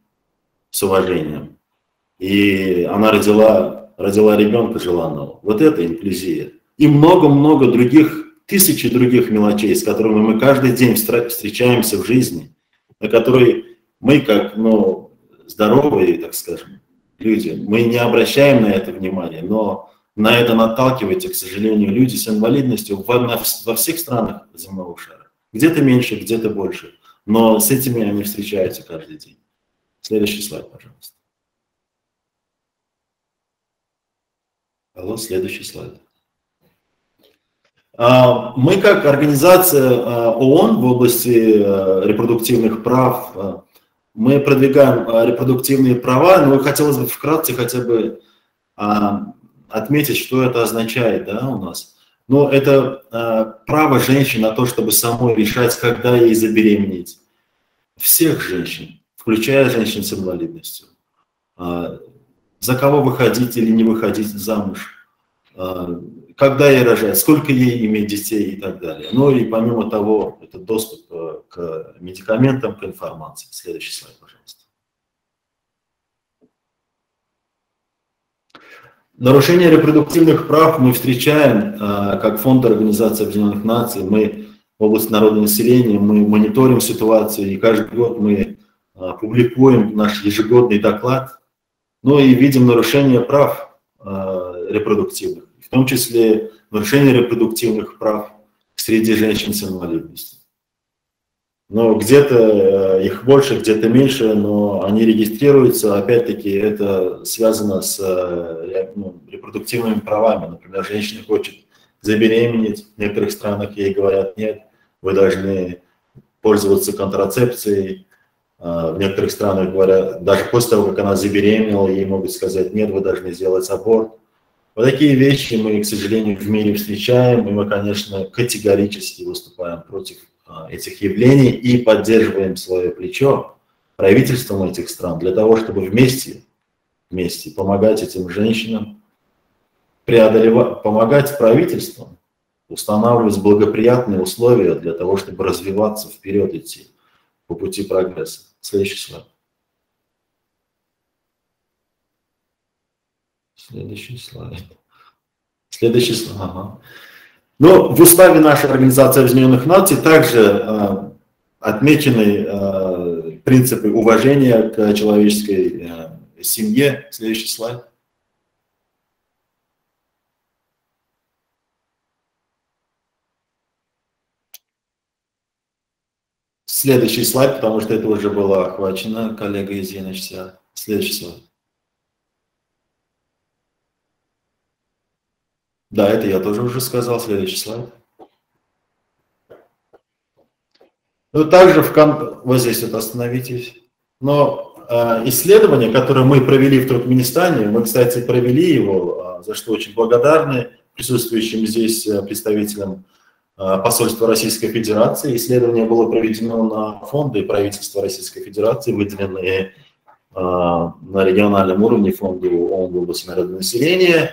и она родила ребенка желанного. Вот это инклюзия. И много-много других, тысячи других мелочей, с которыми мы каждый день встречаемся в жизни, на которые мы, как здоровые, так скажем, люди, мы не обращаем на это внимания, но на это наталкиваются, к сожалению, люди с инвалидностью во всех странах земного шара. Где-то меньше, где-то больше, но с этими они встречаются каждый день. Следующий слайд, пожалуйста. Алло, следующий слайд. Мы как организация ООН в области репродуктивных прав, мы продвигаем репродуктивные права, но хотелось бы вкратце хотя бы отметить, что это означает, да, у нас. Но это право женщин на то, чтобы самой решать, когда ей забеременеть. Всех женщин, включая женщин с инвалидностью. За кого выходить или не выходить замуж. Когда ей рожать, сколько ей иметь детей и так далее. Ну и помимо того, это доступ к медикаментам, к информации. Следующий слайд, пожалуйста. Нарушение репродуктивных прав мы встречаем как фонд Организации Объединенных Наций. Мы в области народного населения, мы мониторим ситуацию, и каждый год мы публикуем наш ежегодный доклад. Ну и видим нарушение прав репродуктивных. В том числе нарушение репродуктивных прав среди женщин с инвалидностью. Но где-то их больше, где-то меньше, но они регистрируются. Опять-таки это связано с репродуктивными правами. Например, женщина хочет забеременеть, в некоторых странах ей говорят: нет, вы должны пользоваться контрацепцией. В некоторых странах говорят, даже после того, как она забеременела, ей могут сказать: нет, вы должны сделать аборт. Вот такие вещи мы, к сожалению, в мире встречаем, и мы, конечно, категорически выступаем против этих явлений и поддерживаем свое плечо правительством этих стран для того, чтобы вместе помогать этим женщинам, помогать правительствам устанавливать благоприятные условия для того, чтобы развиваться, вперед идти по пути прогресса. Следующий слайд. Следующий слайд. Ага. Но в уставе нашей Организации Объединенных Наций также отмечены принципы уважения к человеческой семье. Следующий слайд. Следующий слайд, потому что это уже было охвачено коллегой из UNHCR. Следующий слайд. Да, это я тоже уже сказал. Следующий слайд. Ну, также вот здесь вот остановитесь. Но исследование, которое мы провели в Туркменистане, мы, кстати, провели его, за что очень благодарны присутствующим здесь представителям посольства Российской Федерации. Исследование было проведено на фонды правительства Российской Федерации, выделенные на региональном уровне фонду ООН в области народного населения.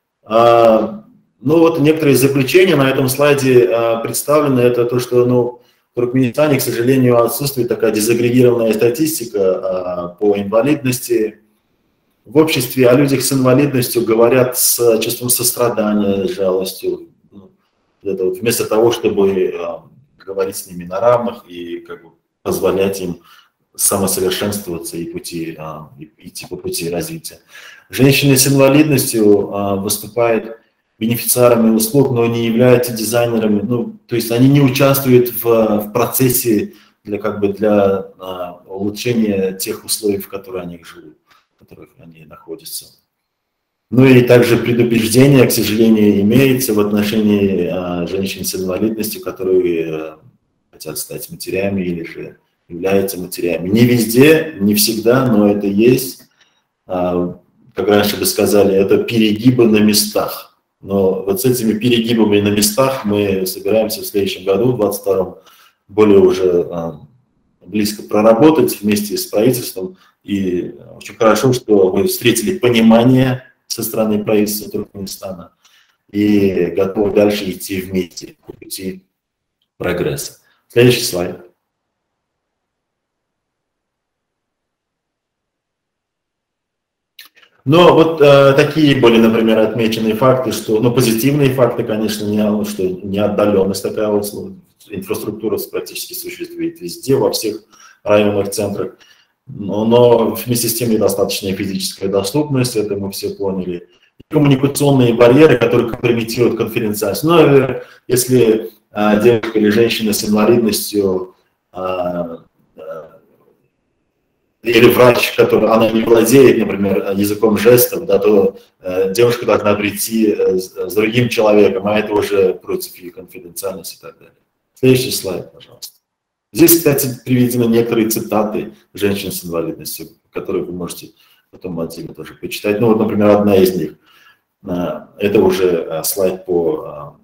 Ну вот некоторые заключения на этом слайде представлены. Это то, что в Туркменистане, к сожалению, отсутствует такая дезагрегированная статистика по инвалидности. В обществе о людях с инвалидностью говорят с чувством сострадания, с жалостью. Это вот вместо того, чтобы говорить с ними на равных и как бы позволять им самосовершенствоваться и идти по пути развития. Женщины с инвалидностью выступают бенефициарами услуг, но не являются дизайнерами. То есть они не участвуют в процессе для улучшения тех условий, в которых они живут, в которых они находятся. Ну и также предубеждение, к сожалению, имеется в отношении женщин с инвалидностью, которые хотят стать матерями или же являются матерями. Не везде, не всегда, но это есть. Как раньше бы сказали, это перегибы на местах. Но вот с этими перегибами на местах мы собираемся в следующем году, в 2022, более уже близко проработать вместе с правительством. И очень хорошо, что мы встретили понимание со стороны правительства Туркменистана и готовы дальше идти вместе по пути прогресса. Следующий слайд. Но вот такие были, например, отмеченные факты, что, позитивные факты, конечно, что неотдаленность такая вот, инфраструктура практически существует везде, во всех районных центрах, но вместе с тем недостаточная физическая доступность, это мы все поняли, и коммуникационные барьеры, которые компрометируют конференциацию. Ну, если девушка или женщина с инвалидностью или врач, она не владеет, например, языком жестов, да, то девушка должна прийти с другим человеком, а это уже против ее конфиденциальности и так далее. Следующий слайд, пожалуйста. Здесь, кстати, приведены некоторые цитаты женщин с инвалидностью, которые вы можете потом отдельно тоже почитать. Ну вот, например, одна из них. Это уже слайд по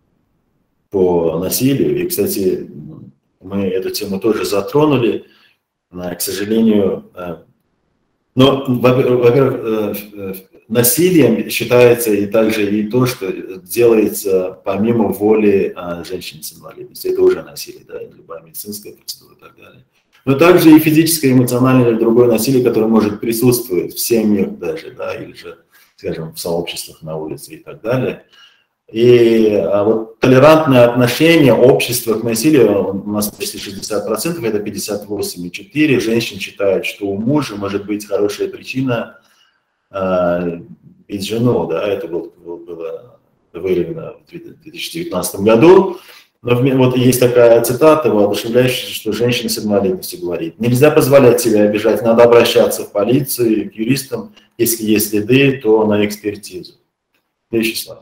насилию. И, кстати, мы эту тему тоже затронули. К сожалению, но, во-первых, насилием считается и также и то, что делается помимо воли женщин с инвалидностью. Это уже насилие, да, любая медицинская процедура и так далее. Но также и физическое, эмоциональное или другое насилие, которое может присутствовать в семьях даже, да, или же, скажем, в сообществах на улице и так далее. И вот толерантное отношение общества к насилию, у нас почти 60%, это 58,4%. Женщин считают, что у мужа может быть хорошая причина бить жену, да, это было выявлено в 2019 году. Но вот есть такая цитата, воодушевляющая, что женщина с инвалидностью говорит: нельзя позволять себя обижать, надо обращаться в полицию, к юристам, если есть следы, то на экспертизу. Следующий слайд.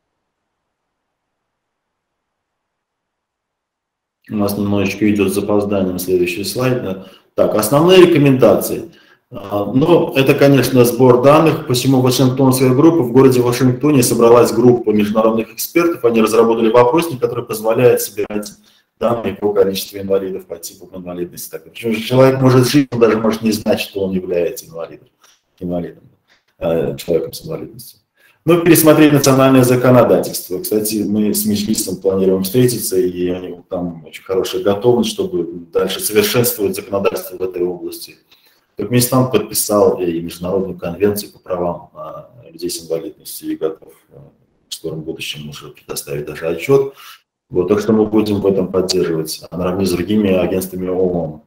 У нас немножечко идет с запозданием следующий слайд. Так, основные рекомендации. Ну, это, конечно, сбор данных. Посему Вашингтонская группа, в городе Вашингтоне собралась группа международных экспертов. Они разработали вопросник, который позволяет собирать данные по количеству инвалидов, по типу инвалидности. Причем человек может жить, он даже может не знать, что он является инвалидом, человеком с инвалидностью. Ну, пересмотреть национальное законодательство. Кстати, мы с Меджлисом планируем встретиться, и они там очень хорошая готовность, чтобы дальше совершенствовать законодательство в этой области. Туркменистан подписал и Международную конвенцию по правам людей с инвалидностью и готов в скором будущем уже предоставить даже отчет. Вот, так что мы будем в этом поддерживать наравне с другими агентствами ООН.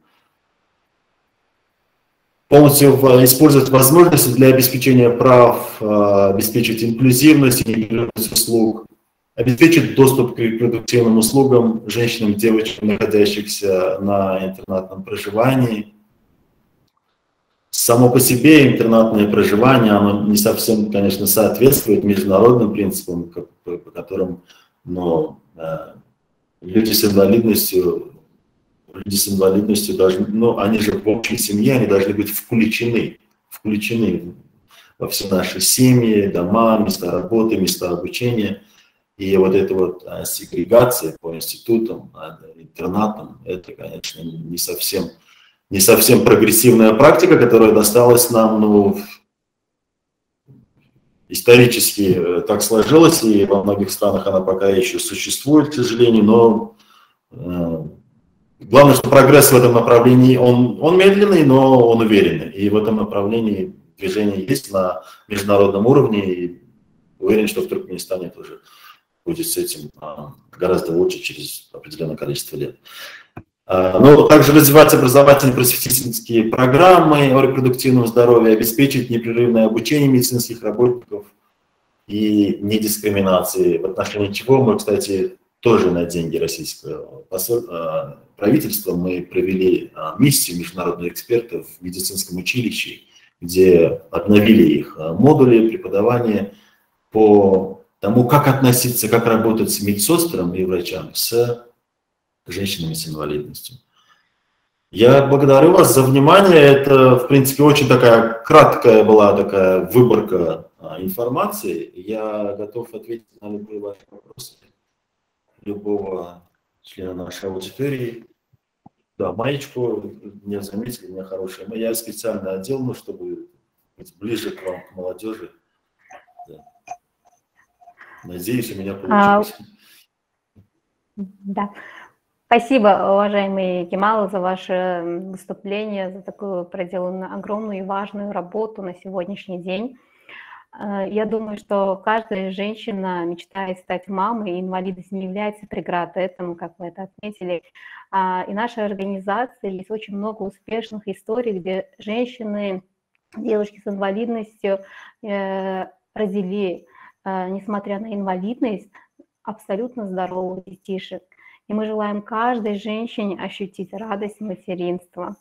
Полностью использовать возможности для обеспечения прав, обеспечить инклюзивность и инклюзивность услуг, обеспечить доступ к репродуктивным услугам женщинам и девочкам, находящихся на интернатном проживании. Само по себе интернатное проживание, оно не совсем, конечно, соответствует международным принципам, по которым люди с инвалидностью должны, они же в общей семье, они должны быть включены во все наши семьи, дома, места работы, места обучения. И вот эта вот сегрегация по институтам, интернатам, это, конечно, не совсем прогрессивная практика, которая досталась нам, ну, исторически так сложилось, и во многих странах она пока еще существует, к сожалению, но главное, что прогресс в этом направлении, он медленный, но он уверенный, и в этом направлении движение есть на международном уровне, и уверен, что в Туркменистане тоже будет с этим гораздо лучше через определенное количество лет. Но также развивать образовательные просветительские программы о репродуктивном здоровье, обеспечить непрерывное обучение медицинских работников и недискриминации, в отношении чего мы, кстати, тоже на деньги российского правительства мы провели миссию международных экспертов в медицинском училище, где обновили их модули преподавания по тому, как относиться, как работать с медсестрами и врачам с женщинами с инвалидностью. Я благодарю вас за внимание. Это, в принципе, очень такая краткая была такая выборка информации. Я готов ответить на любые ваши вопросы любого члена нашей аудитории. Да, маечку не заметили, у меня хорошая. Я специально одел, ну, чтобы быть ближе к вам, к молодежи. Да. Надеюсь, у меня получилось. Да. Спасибо, уважаемый Кемал, за ваше выступление, за такую проделанную огромную и важную работу на сегодняшний день. Я думаю, что каждая женщина мечтает стать мамой, и инвалидность не является преградой этому, как вы это отметили. И в нашей организации есть очень много успешных историй, где женщины, девушки с инвалидностью родили, несмотря на инвалидность, абсолютно здоровых детишек. И мы желаем каждой женщине ощутить радость материнства.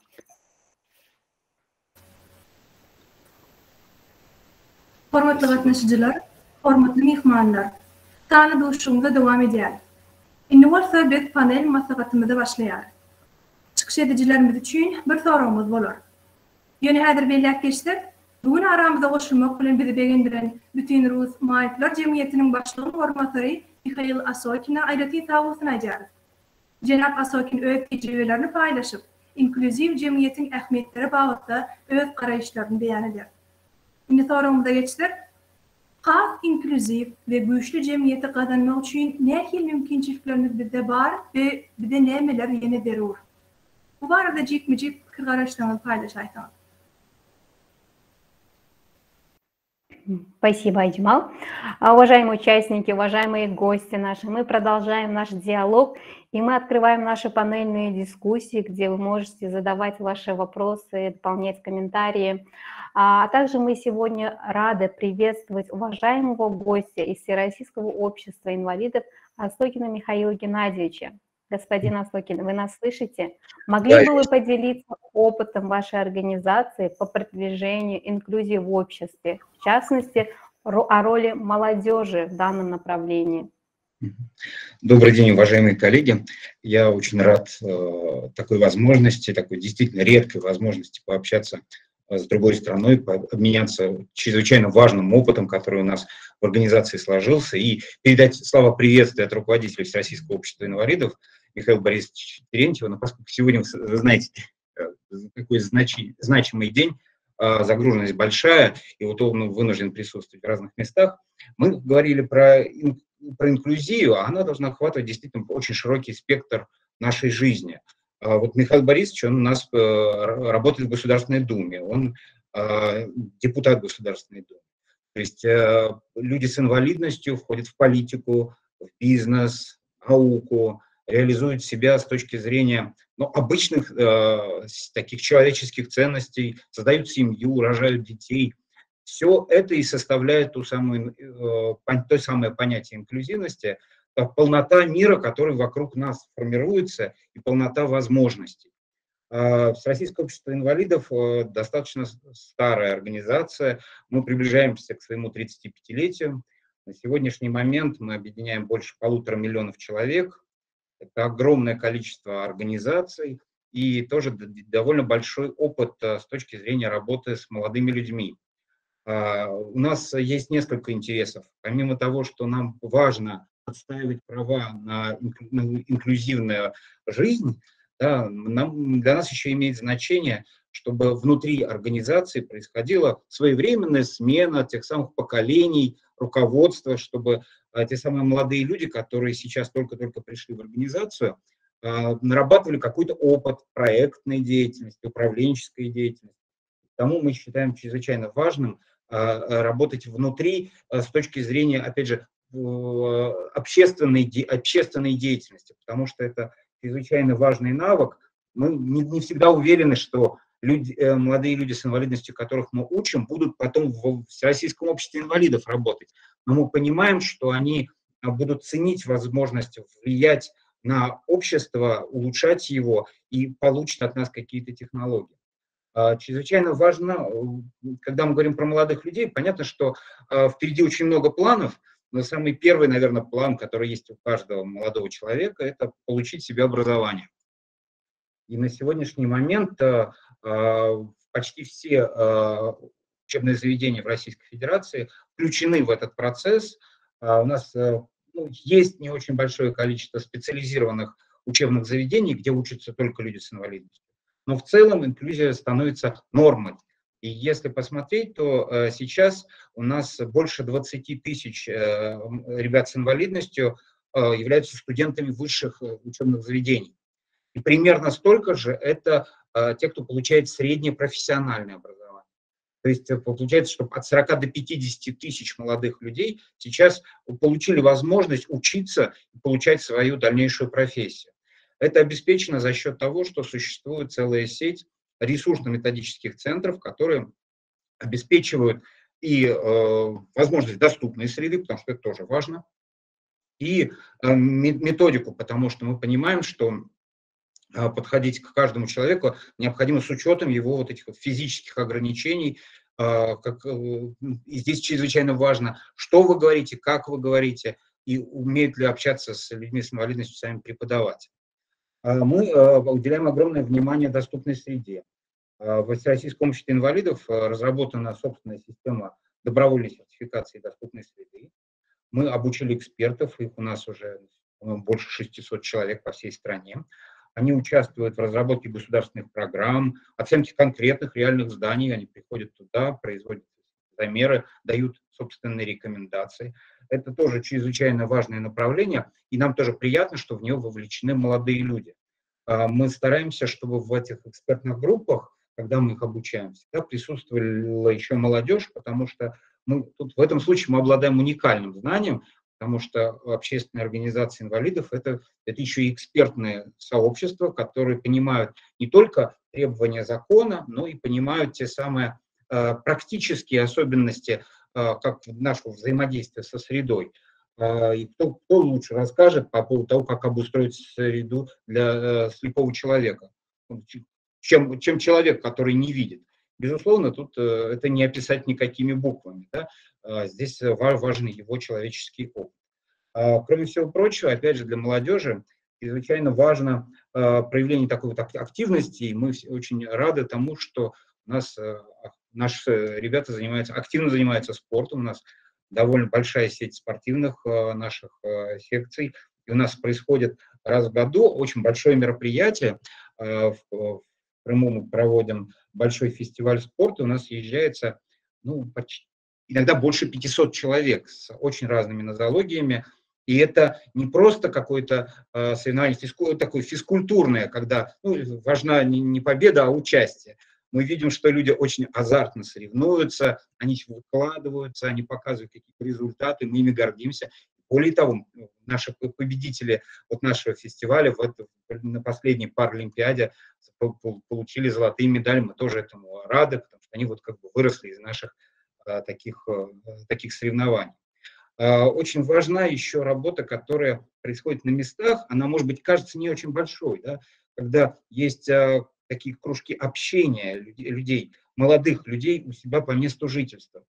Hormatly gatnaşyjylar, hormatly mihmanlar. Tanıduşumda dowam edýär. Indi bolsa biz panel maslahatymyzy başlaýar. Çykyş edijilerimiz üçin bir soragymyz bolar. Ýöne häzir belläp geçdik. Bugün aramyzda goşulmak bilen bizi begendiren bütün Rus Maýatlar Jemgyýetiniň başlygy hormatly Mihail Asokin'a aýraty tawasyny aýdýar. Jenap Asokin öz tejribelerini paýlaşyp, inkluziw jemgyýetiň ähmiýetleri bagtda öz garaýşlaryny beýan edýär. Indi soragymyza geçdik. Has inkluziw we güýçli jemgyýeti gazanmak üçin nähili mümkinçiliklerimiz bizde bar we bize nämeler ýene berýär? Bu barada jikmi-jik pikir garaşlaryňyzy paýlaşaýsyňyz. Спасибо, Айджмал. Уважаемые участники, уважаемые гости наши, мы продолжаем наш диалог, и мы открываем наши панельные дискуссии, где вы можете задавать ваши вопросы, дополнять комментарии. А также мы сегодня рады приветствовать уважаемого гостя из Всероссийского общества инвалидов Осокина Михаила Геннадьевича. Господин Осокин, вы нас слышите? Могли бы вы поделиться опытом вашей организации по продвижению инклюзии в обществе, в частности, о роли молодежи в данном направлении? Добрый день, уважаемые коллеги. Я очень рад такой возможности, такой действительно редкой возможности пообщаться с другой страной, обменяться чрезвычайно важным опытом, который у нас в организации сложился, и передать слова приветствия от руководителя Всероссийского общества инвалидов Михаила Борисовича Терентьева. Но поскольку сегодня, вы знаете, такой значимый день, загруженность большая, и вот он вынужден присутствовать в разных местах, мы говорили про инклюзию, а она должна охватывать действительно очень широкий спектр нашей жизни. Вот Михаил Борисович, он у нас работает в Государственной Думе, он депутат Государственной Думы. То есть люди с инвалидностью входят в политику, в бизнес, науку, реализуют себя с точки зрения обычных таких человеческих ценностей, создают семью, рожают детей. Все это и составляет то самое понятие инклюзивности, полнота мира, который вокруг нас формируется, и полнота возможностей. Всероссийское общество инвалидов достаточно старая организация, мы приближаемся к своему 35-летию. На сегодняшний момент мы объединяем больше 1,5 миллиона человек, это огромное количество организаций и тоже довольно большой опыт с точки зрения работы с молодыми людьми. У нас есть несколько интересов. Помимо того, что нам важно отстаивать права на инклюзивную жизнь, да, для нас еще имеет значение, чтобы внутри организации происходила своевременная смена тех самых поколений, руководства, чтобы те самые молодые люди, которые сейчас только-только пришли в организацию, нарабатывали какой-то опыт проектной деятельности, управленческой деятельности. Потому мы считаем чрезвычайно важным работать внутри с точки зрения, опять же, общественной деятельности, потому что это чрезвычайно важный навык. Мы не всегда уверены, что молодые люди с инвалидностью, которых мы учим, будут потом в Всероссийском обществе инвалидов работать. Но мы понимаем, что они будут ценить возможность влиять на общество, улучшать его и получат от нас какие-то технологии. Чрезвычайно важно, когда мы говорим про молодых людей, понятно, что впереди очень много планов, но самый первый, наверное, план, который есть у каждого молодого человека, это получить себе образование. И на сегодняшний момент почти все учебные заведения в Российской Федерации включены в этот процесс. У нас есть не очень большое количество специализированных учебных заведений, где учатся только люди с инвалидностью. Но в целом инклюзия становится нормой. И если посмотреть, то сейчас у нас больше 20 тысяч ребят с инвалидностью являются студентами высших учебных заведений. И примерно столько же это те, кто получает среднее профессиональное образование. То есть получается, что от 40 до 50 тысяч молодых людей сейчас получили возможность учиться и получать свою дальнейшую профессию. Это обеспечено за счет того, что существует целая сеть ресурсно-методических центров, которые обеспечивают и возможность доступной среды, потому что это тоже важно, и методику, потому что мы понимаем, что подходить к каждому человеку необходимо с учетом его вот этих вот физических ограничений. И здесь чрезвычайно важно, что вы говорите, как вы говорите, и умеют ли общаться с людьми с инвалидностью сами преподаватели. Мы уделяем огромное внимание доступной среде. В Всероссийском обществе инвалидов разработана собственная система добровольной сертификации доступной среды. Мы обучили экспертов, их у нас уже больше 600 человек по всей стране. Они участвуют в разработке государственных программ, оценке конкретных реальных зданий. Они приходят туда, производят замеры, дают собственные рекомендации. Это тоже чрезвычайно важное направление, и нам тоже приятно, что в него вовлечены молодые люди. Мы стараемся, чтобы в этих экспертных группах, когда мы их обучаем, всегда присутствовала еще молодежь, потому что в этом случае мы обладаем уникальным знанием, потому что общественные организации инвалидов это еще и экспертное сообщество, которые понимают не только требования закона, но и понимают те самые практические особенности как нашего взаимодействия со средой. И кто лучше расскажет по поводу того, как обустроить среду для слепого человека, чем человек, который не видит. Безусловно, тут это не описать никакими буквами. Да? Здесь важен его человеческий опыт. Кроме всего прочего, опять же, для молодежи чрезвычайно важно проявление такой вот активности, и мы очень рады тому, что у нас наши ребята активно занимаются спортом, у нас довольно большая сеть спортивных наших секций, и у нас происходит раз в году очень большое мероприятие. В Крыму мы проводим большой фестиваль спорта, у нас съезжается иногда больше 500 человек с очень разными нозологиями. И это не просто какое-то соревнование, такое физкультурное, когда важна не победа, а участие. Мы видим, что люди очень азартно соревнуются, они выкладываются, они показывают какие-то результаты, мы ими гордимся. Более того, наши победители нашего фестиваля на последней Паралимпиаде получили золотые медали, мы тоже этому рады, потому что они выросли из наших таких соревнований. Очень важна еще работа, которая происходит на местах, она, может быть, кажется не очень большой, да? Когда есть такие кружки общения людей, молодых людей у себя по месту жительства.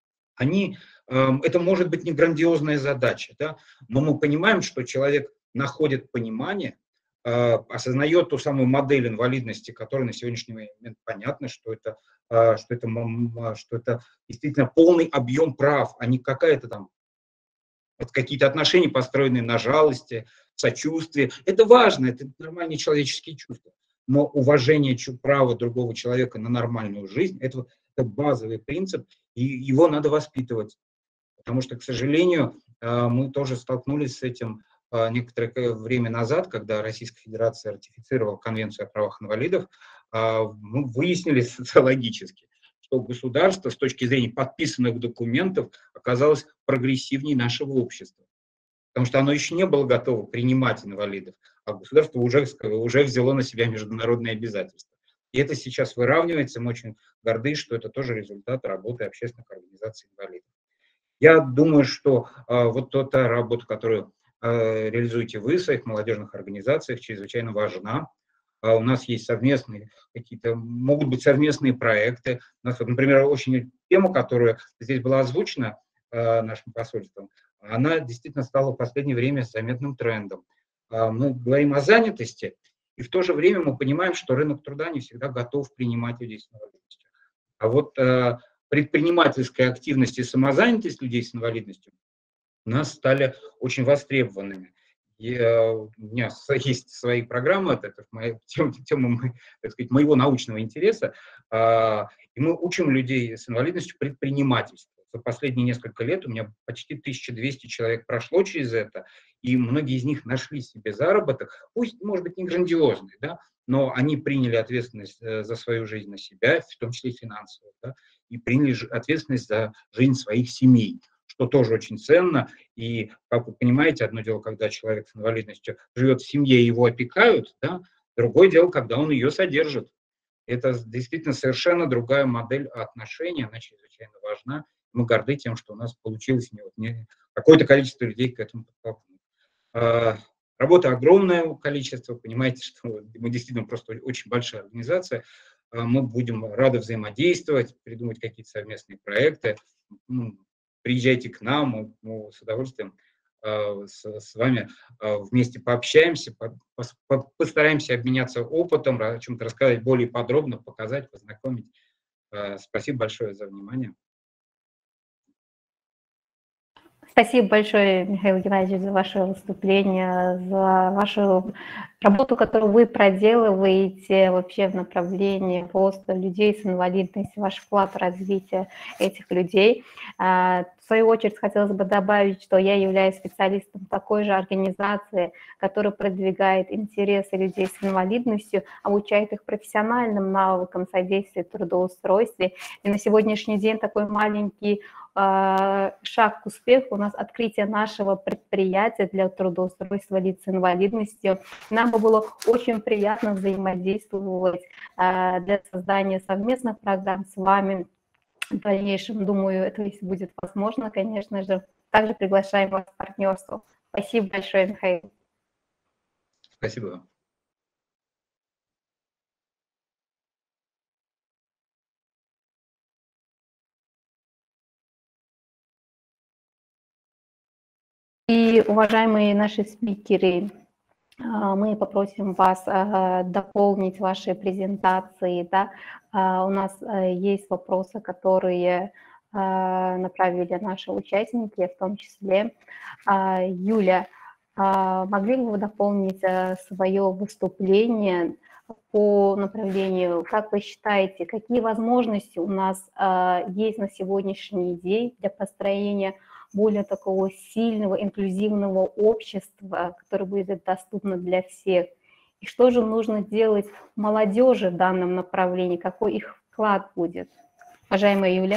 Это может быть не грандиозная задача, да? Но мы понимаем, что человек находит понимание, осознает ту самую модель инвалидности, которая на сегодняшний момент понятно, что это действительно полный объем прав, а не какая-то там Вот какие-то отношения, построенные на жалости, сочувствии. Это важно, это нормальные человеческие чувства. Но уважение права другого человека на нормальную жизнь – это базовый принцип, и его надо воспитывать. Потому что, к сожалению, мы тоже столкнулись с этим некоторое время назад, когда Российская Федерация ратифицировала Конвенцию о правах инвалидов, мы выяснили социологически, что государство с точки зрения подписанных документов оказалось прогрессивнее нашего общества. Потому что оно еще не было готово принимать инвалидов, а государство уже взяло на себя международные обязательства. И это сейчас выравнивается, мы очень горды, что это тоже результат работы общественных организаций инвалидов. Я думаю, что вот эта работа, которую реализуете вы в своих молодежных организациях, чрезвычайно важна. У нас есть совместные какие-то, могут быть совместные проекты. У нас, например, очень тема, которая здесь была озвучена нашим посольством, она действительно стала в последнее время заметным трендом. Мы говорим о занятости, и в то же время мы понимаем, что рынок труда не всегда готов принимать людей с инвалидностью. А вот предпринимательская активность и самозанятость людей с инвалидностью у нас стали очень востребованными. У меня есть свои программы, это тема, так сказать, моего научного интереса, и мы учим людей с инвалидностью предпринимательству. За последние несколько лет у меня почти 1200 человек прошло через это, и многие из них нашли себе заработок, пусть, может быть, не грандиозный, да, но они приняли ответственность за свою жизнь на себя, в том числе финансовую, да, и приняли ответственность за жизнь своих семей, что тоже очень ценно. И, как вы понимаете, одно дело, когда человек с инвалидностью живет в семье и его опекают, да, другое дело, когда он ее содержит. Это действительно совершенно другая модель отношений, она чрезвычайно важна. Мы горды тем, что у нас получилось какое-то количество людей к этому подтолкнуть. Работы огромное количество, понимаете, что мы действительно просто очень большая организация. Мы будем рады взаимодействовать, придумать какие-то совместные проекты. Приезжайте к нам, мы с удовольствием с вами вместе пообщаемся, постараемся обменяться опытом, о чем-то рассказать более подробно, показать, познакомить. Спасибо большое за внимание. Спасибо большое, Михаил Геннадьевич, за ваше выступление, за вашу работу, которую вы проделываете вообще в направлении роста людей с инвалидностью, ваш вклад в развитие этих людей. В свою очередь, хотелось бы добавить, что я являюсь специалистом такой же организации, которая продвигает интересы людей с инвалидностью, обучает их профессиональным навыкам содействия трудоустройстве. И на сегодняшний день такой маленький шаг к успеху у нас открытие нашего предприятия для трудоустройства лиц с инвалидностью. Нам бы было очень приятно взаимодействовать для создания совместных программ с вами. В дальнейшем, думаю, это если будет возможно, конечно же. Также приглашаем вас в партнерство. Спасибо большое, Михаил. Спасибо вам. И, уважаемые наши спикеры, мы попросим вас дополнить ваши презентации. Да? У нас есть вопросы, которые направили наши участники, в том числе. Юля, могли бы вы дополнить свое выступление по направлению, как вы считаете, какие возможности у нас есть на сегодняшний день для построения более такого сильного, инклюзивного общества, которое будет доступно для всех? И что же нужно делать молодежи в данном направлении? Какой их вклад будет? Уважаемая Юля.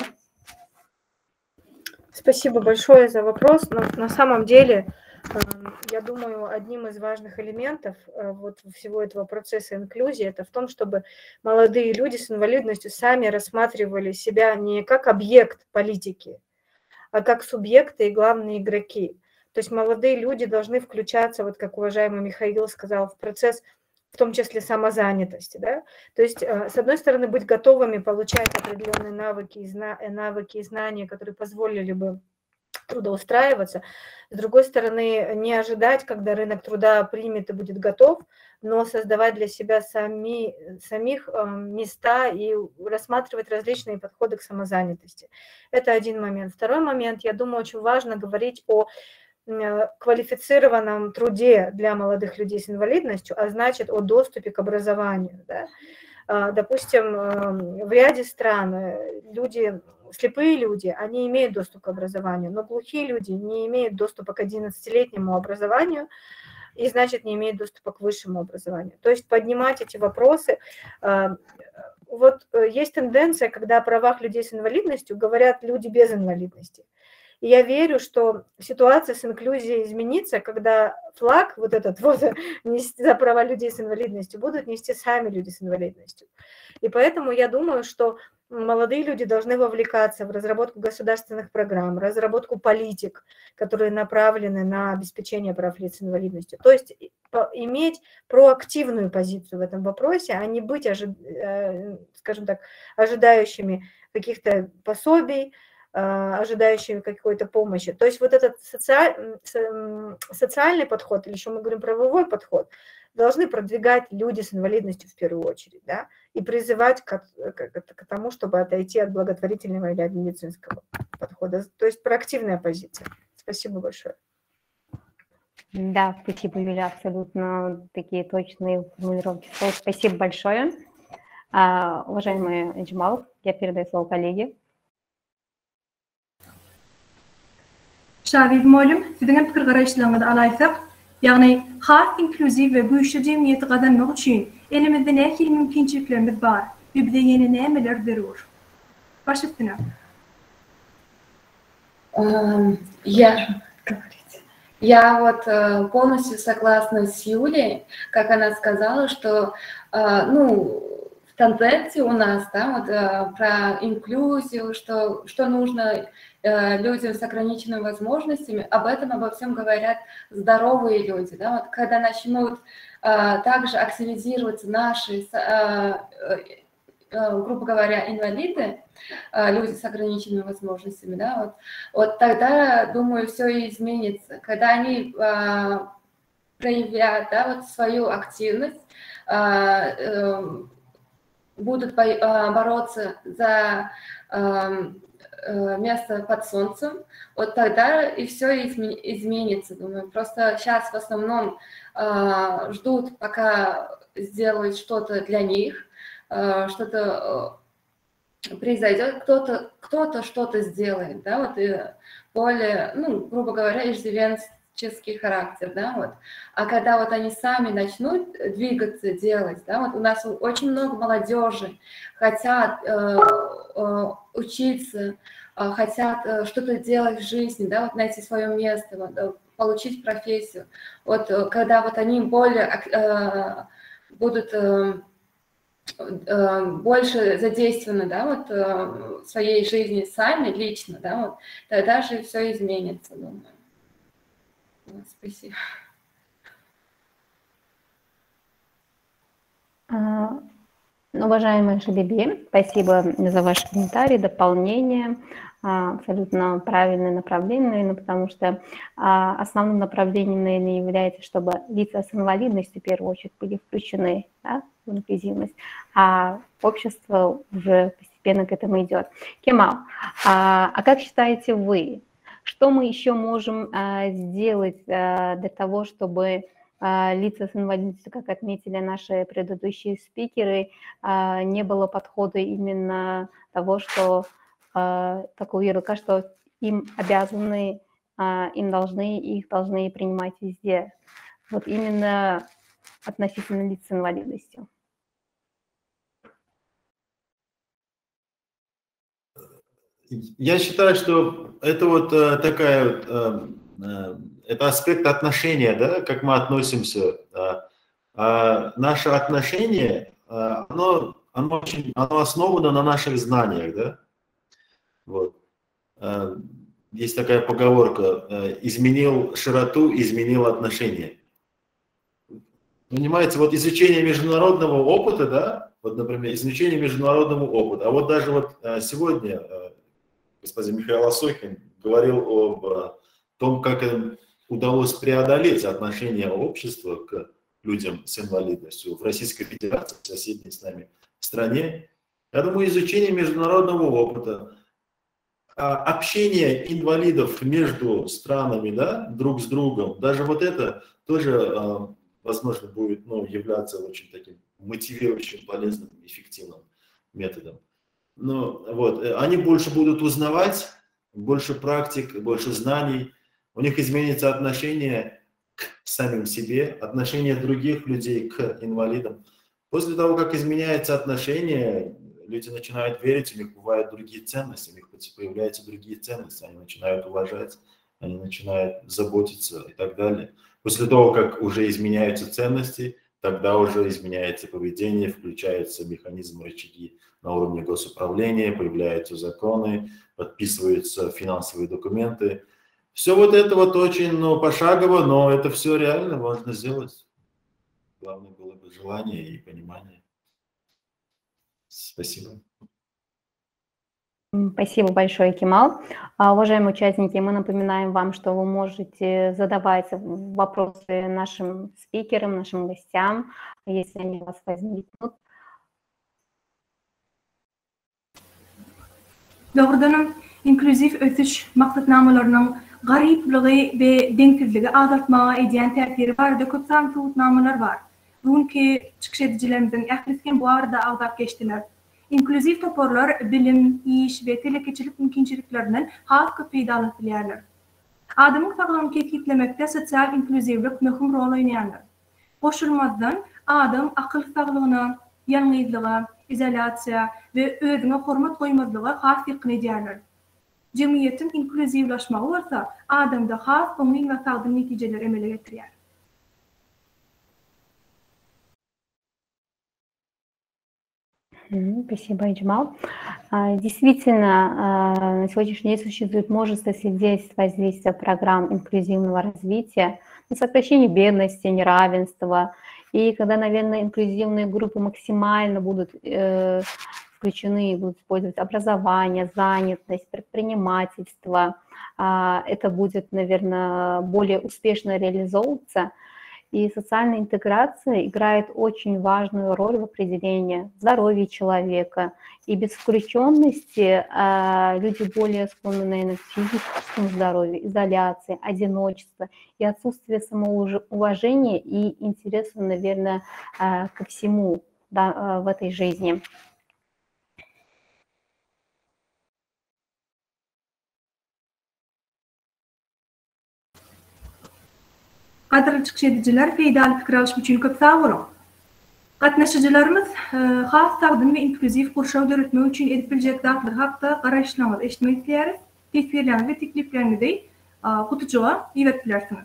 Спасибо большое за вопрос. Но на самом деле, я думаю, одним из важных элементов вот всего этого процесса инклюзии это в том, чтобы молодые люди с инвалидностью сами рассматривали себя не как объект политики, а как субъекты и главные игроки. То есть молодые люди должны включаться, вот как уважаемый Михаил сказал, в процесс, в том числе самозанятости. Да? То есть, с одной стороны, быть готовыми получать определенные навыки и знания, которые позволили бы трудоустраиваться. С другой стороны, не ожидать, когда рынок труда примет и будет готов, но создавать для себя самих места и рассматривать различные подходы к самозанятости. Это один момент. Второй момент, я думаю, очень важно говорить о квалифицированном труде для молодых людей с инвалидностью, а значит о доступе к образованию. Да? Допустим, в ряде стран слепые люди, они имеют доступ к образованию, но глухие люди не имеют доступа к 11-летнему образованию и, значит, не имеют доступа к высшему образованию. То есть поднимать эти вопросы. Вот есть тенденция, когда о правах людей с инвалидностью говорят люди без инвалидности. И я верю, что ситуация с инклюзией изменится, когда флаг вот этот вот за права людей с инвалидностью будут нести сами люди с инвалидностью. И поэтому я думаю, что молодые люди должны вовлекаться в разработку государственных программ, разработку политик, которые направлены на обеспечение прав лиц с инвалидностью. То есть иметь проактивную позицию в этом вопросе, а не быть, скажем так, ожидающими каких-то пособий, ожидающими какой-то помощи. То есть вот этот социальный подход, или еще мы говорим правовой подход, должны продвигать люди с инвалидностью в первую очередь, да, и призывать к тому, чтобы отойти от благотворительного или от медицинского подхода. То есть проактивная позиция. Спасибо большое. Да, спасибо, Юля, абсолютно такие точные формулировки. Спасибо большое. Уважаемый Джамал, я передаю слово коллеге. Şavit Molim, sizin fikir qarashlarınızı alaysak, yani xas inkluziv ve güçlü cemiyeti kazanmak için elimizde ne gibi mümkünçiliklerimiz var ve bize yeni neler zarur? Başüstüne. Я вот полностью согласна с Юлей, как она сказала, что в тенденции у нас, да, вот про инклюзию, что нужно людям с ограниченными возможностями, об этом обо всем говорят здоровые люди, да, вот когда начнут также активизироваться наши, грубо говоря, инвалиды, люди с ограниченными возможностями, да, вот тогда, думаю, все и изменится, когда они проявят, да, вот свою активность, будут бороться за место под солнцем, вот тогда и все изменится, думаю. Просто сейчас в основном ждут, пока сделают что-то для них, что-то произойдет, кто-то что-то сделает, да, вот и более, грубо говоря, иждивенческий характер, да, вот. А когда вот они сами начнут двигаться, делать, да, вот у нас очень много молодежи хотят учиться, хотят что-то делать в жизни, да, вот найти свое место, вот, получить профессию. Вот когда вот они более будут больше задействованы, да, вот в своей жизни сами, лично, да, вот, тогда же все изменится, думаю. Вот, спасибо. Уважаемый Шабиби, спасибо за ваши комментарии, дополнения, абсолютно правильное направление, потому что основным направлением, наверное, является, чтобы лица с инвалидностью в первую очередь были включены, да, в инклюзивность, а общество уже постепенно к этому идет. Кемал, а как считаете вы, что мы еще можем сделать для того, чтобы лица с инвалидностью, как отметили наши предыдущие спикеры, не было подхода именно того, что такого ярлыка, что им обязаны, им должны, их должны принимать везде. Вот именно относительно лиц с инвалидностью. Я считаю, что это вот такая это аспект отношения, да, как мы относимся. Наше отношение, оно основано на наших знаниях, да. Вот. Есть такая поговорка: изменил широту, изменил отношения. Понимаете, вот изучение международного опыта, да, вот, например, изучение международного опыта. А вот даже вот сегодня господин Михаил Осокин говорил об том, как им удалось преодолеть отношение общества к людям с инвалидностью в Российской Федерации, в соседней с нами стране. Я думаю, изучение международного опыта, общение инвалидов между странами, да, друг с другом, даже вот это тоже, возможно, будет являться очень таким мотивирующим, полезным, эффективным методом. Ну, вот, они больше будут узнавать, больше практик, больше знаний, у них изменится отношение к самим себе, отношение других людей к инвалидам. После того, как изменяется отношение, люди начинают верить, у них бывают другие ценности, у них появляются другие ценности, они начинают уважать, они начинают заботиться и так далее. После того, как уже изменяются ценности, тогда уже изменяется поведение, включаются механизмы, рычаги на уровне госуправления, появляются законы, подписываются финансовые документы. Все вот это вот очень пошагово, но это все реально можно сделать. Главное было бы желание и понимание. Спасибо. Спасибо большое, Кемал. Уважаемые участники, мы напоминаем вам, что вы можете задавать вопросы нашим спикерам, нашим гостям, если они у вас возникнут. Doğrudan inkluziv ötüş maksatnamalarının garipliği ve denksizliği azaltmağa ediyen tesiri var da köp san tutnamalar var. Bugünkü çıkış edicilerimizin ahlisken bu arada ağzap geçtiler. İnkluziv toporlar bilim, iş ve telekeçilik mümkünçiliklerinden has köp faydalanıp bilirler. Adamın sağlığını tetkiklemekte sosyal inkluzivlik mühim rol oynayanlar. Koşulmazdan adam akıl sağlığına, yalnızlığa, izolasiya ve özüne hormat koymazlığa has yıkın ederler. Cemiyetin inkluzivlaşmağı olsa adamda has ömür ve sağlık neticeler emele getirir. Спасибо, Иджмал. Действительно, на сегодняшний день существует множество свидетельств воздействия программ инклюзивного развития на сокращение бедности, неравенства. И когда, наверное, инклюзивные группы максимально будут включены, будут использовать образование, занятость, предпринимательство, это будет, наверное, более успешно реализовываться. И социальная интеграция играет очень важную роль в определении здоровья человека. И без включенности люди более склонны, наверное, к физическому здоровью, изоляции, одиночеству и отсутствие самоуважения и интереса, наверное, ко всему, да, в этой жизни. Qadrli çıkış ediciler, faydalı fikir alış üçün köp sağ olun. Qatnaşıcılarımız has taqdim ve inkluziv kurşav öğretme üçün edip bilecek zatlar haqda qaraşlarımızı eşitmek istəyəriz. Tekbirlerinizi ve tekliflerinizi de kutucuğa ilettilersiniz.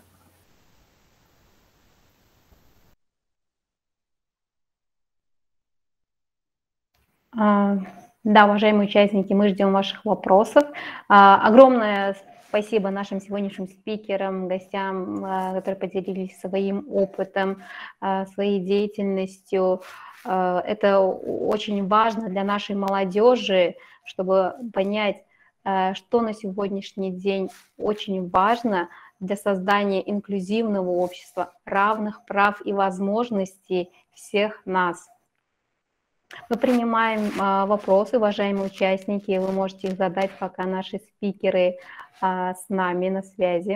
Да, уважаемые участники, мы ждем ваших вопросов. Огромное спасибо нашим сегодняшним спикерам, гостям, которые поделились своим опытом, своей деятельностью. Это очень важно для нашей молодежи, чтобы понять, что на сегодняшний день очень важно для создания инклюзивного общества, равных прав и возможностей всех нас. Мы принимаем вопросы, уважаемые участники, вы можете их задать, пока наши спикеры с нами на связи.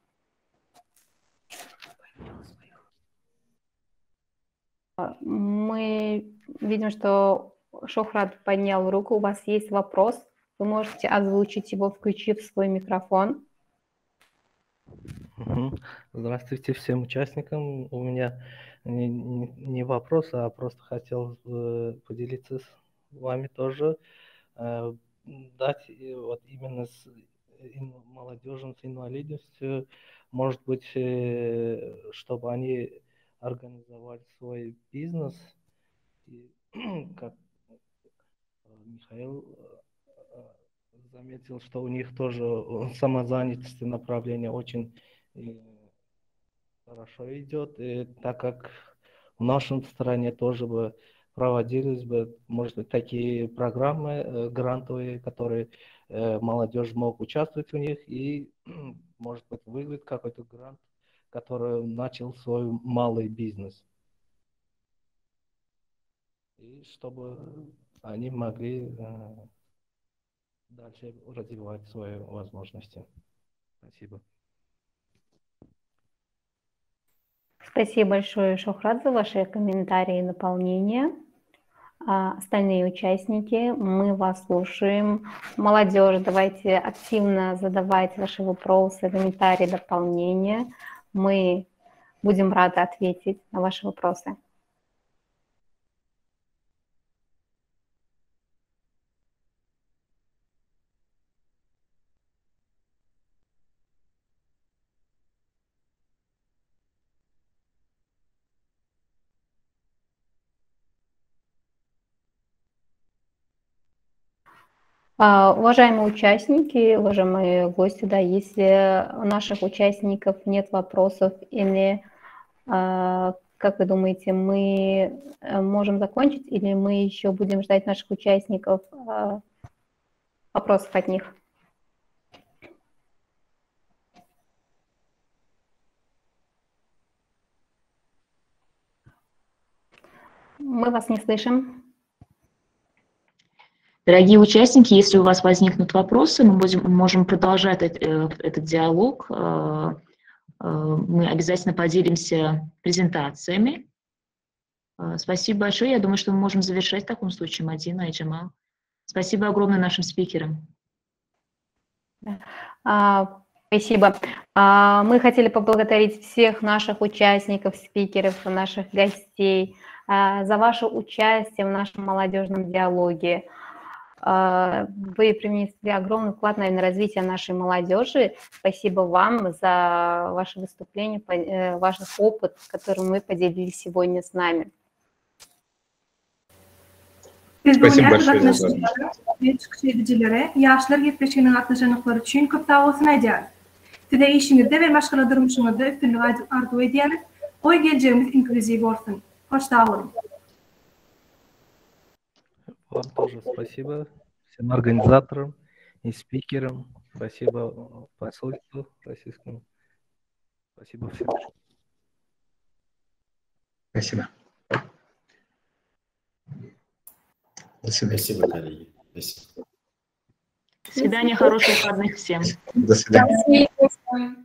Мы видим, что Шохрат поднял руку, у вас есть вопрос, вы можете озвучить его, включив свой микрофон. Здравствуйте всем участникам. У меня не вопрос, а просто хотел поделиться с вами тоже, дать вот именно с молодежью с инвалидностью, может быть, чтобы они организовали свой бизнес, и, как Михаил заметил, что у них тоже самозанятость направление очень хорошо идет, и так как в нашей стране тоже бы проводились бы, может быть, такие программы грантовые, которые молодежь мог участвовать в них, и, может быть, выиграть какой-то грант, который начал свой малый бизнес. И чтобы они могли дальше развивать свои возможности. Спасибо. Спасибо большое, Шухрат, за ваши комментарии и наполнения. Остальные участники, мы вас слушаем. Молодежь, давайте активно задавайте ваши вопросы, комментарии, дополнения. Мы будем рады ответить на ваши вопросы. Уважаемые участники, уважаемые гости, да, если у наших участников нет вопросов или, как вы думаете, мы можем закончить или мы еще будем ждать наших участников вопросов от них? Мы вас не слышим. Дорогие участники, если у вас возникнут вопросы, мы можем продолжать этот диалог. Мы обязательно поделимся презентациями. Спасибо большое. Я думаю, что мы можем завершать в таком случае, Мадина и Джамал. Спасибо огромное нашим спикерам. Спасибо. Мы хотели поблагодарить всех наших участников, спикеров, наших гостей за ваше участие в нашем молодежном диалоге. Вы принесли огромный вклад на развитие нашей молодежи. Спасибо вам за ваше выступление, ваш опыт, которым вы поделились сегодня с нами. Спасибо большое за возможность. Вам тоже спасибо, всем организаторам и спикерам. Спасибо посольству российскому. Спасибо всем. Спасибо. До свидания. Спасибо, коллеги. Спасибо. До свидания, хороших выходных всем. До свидания.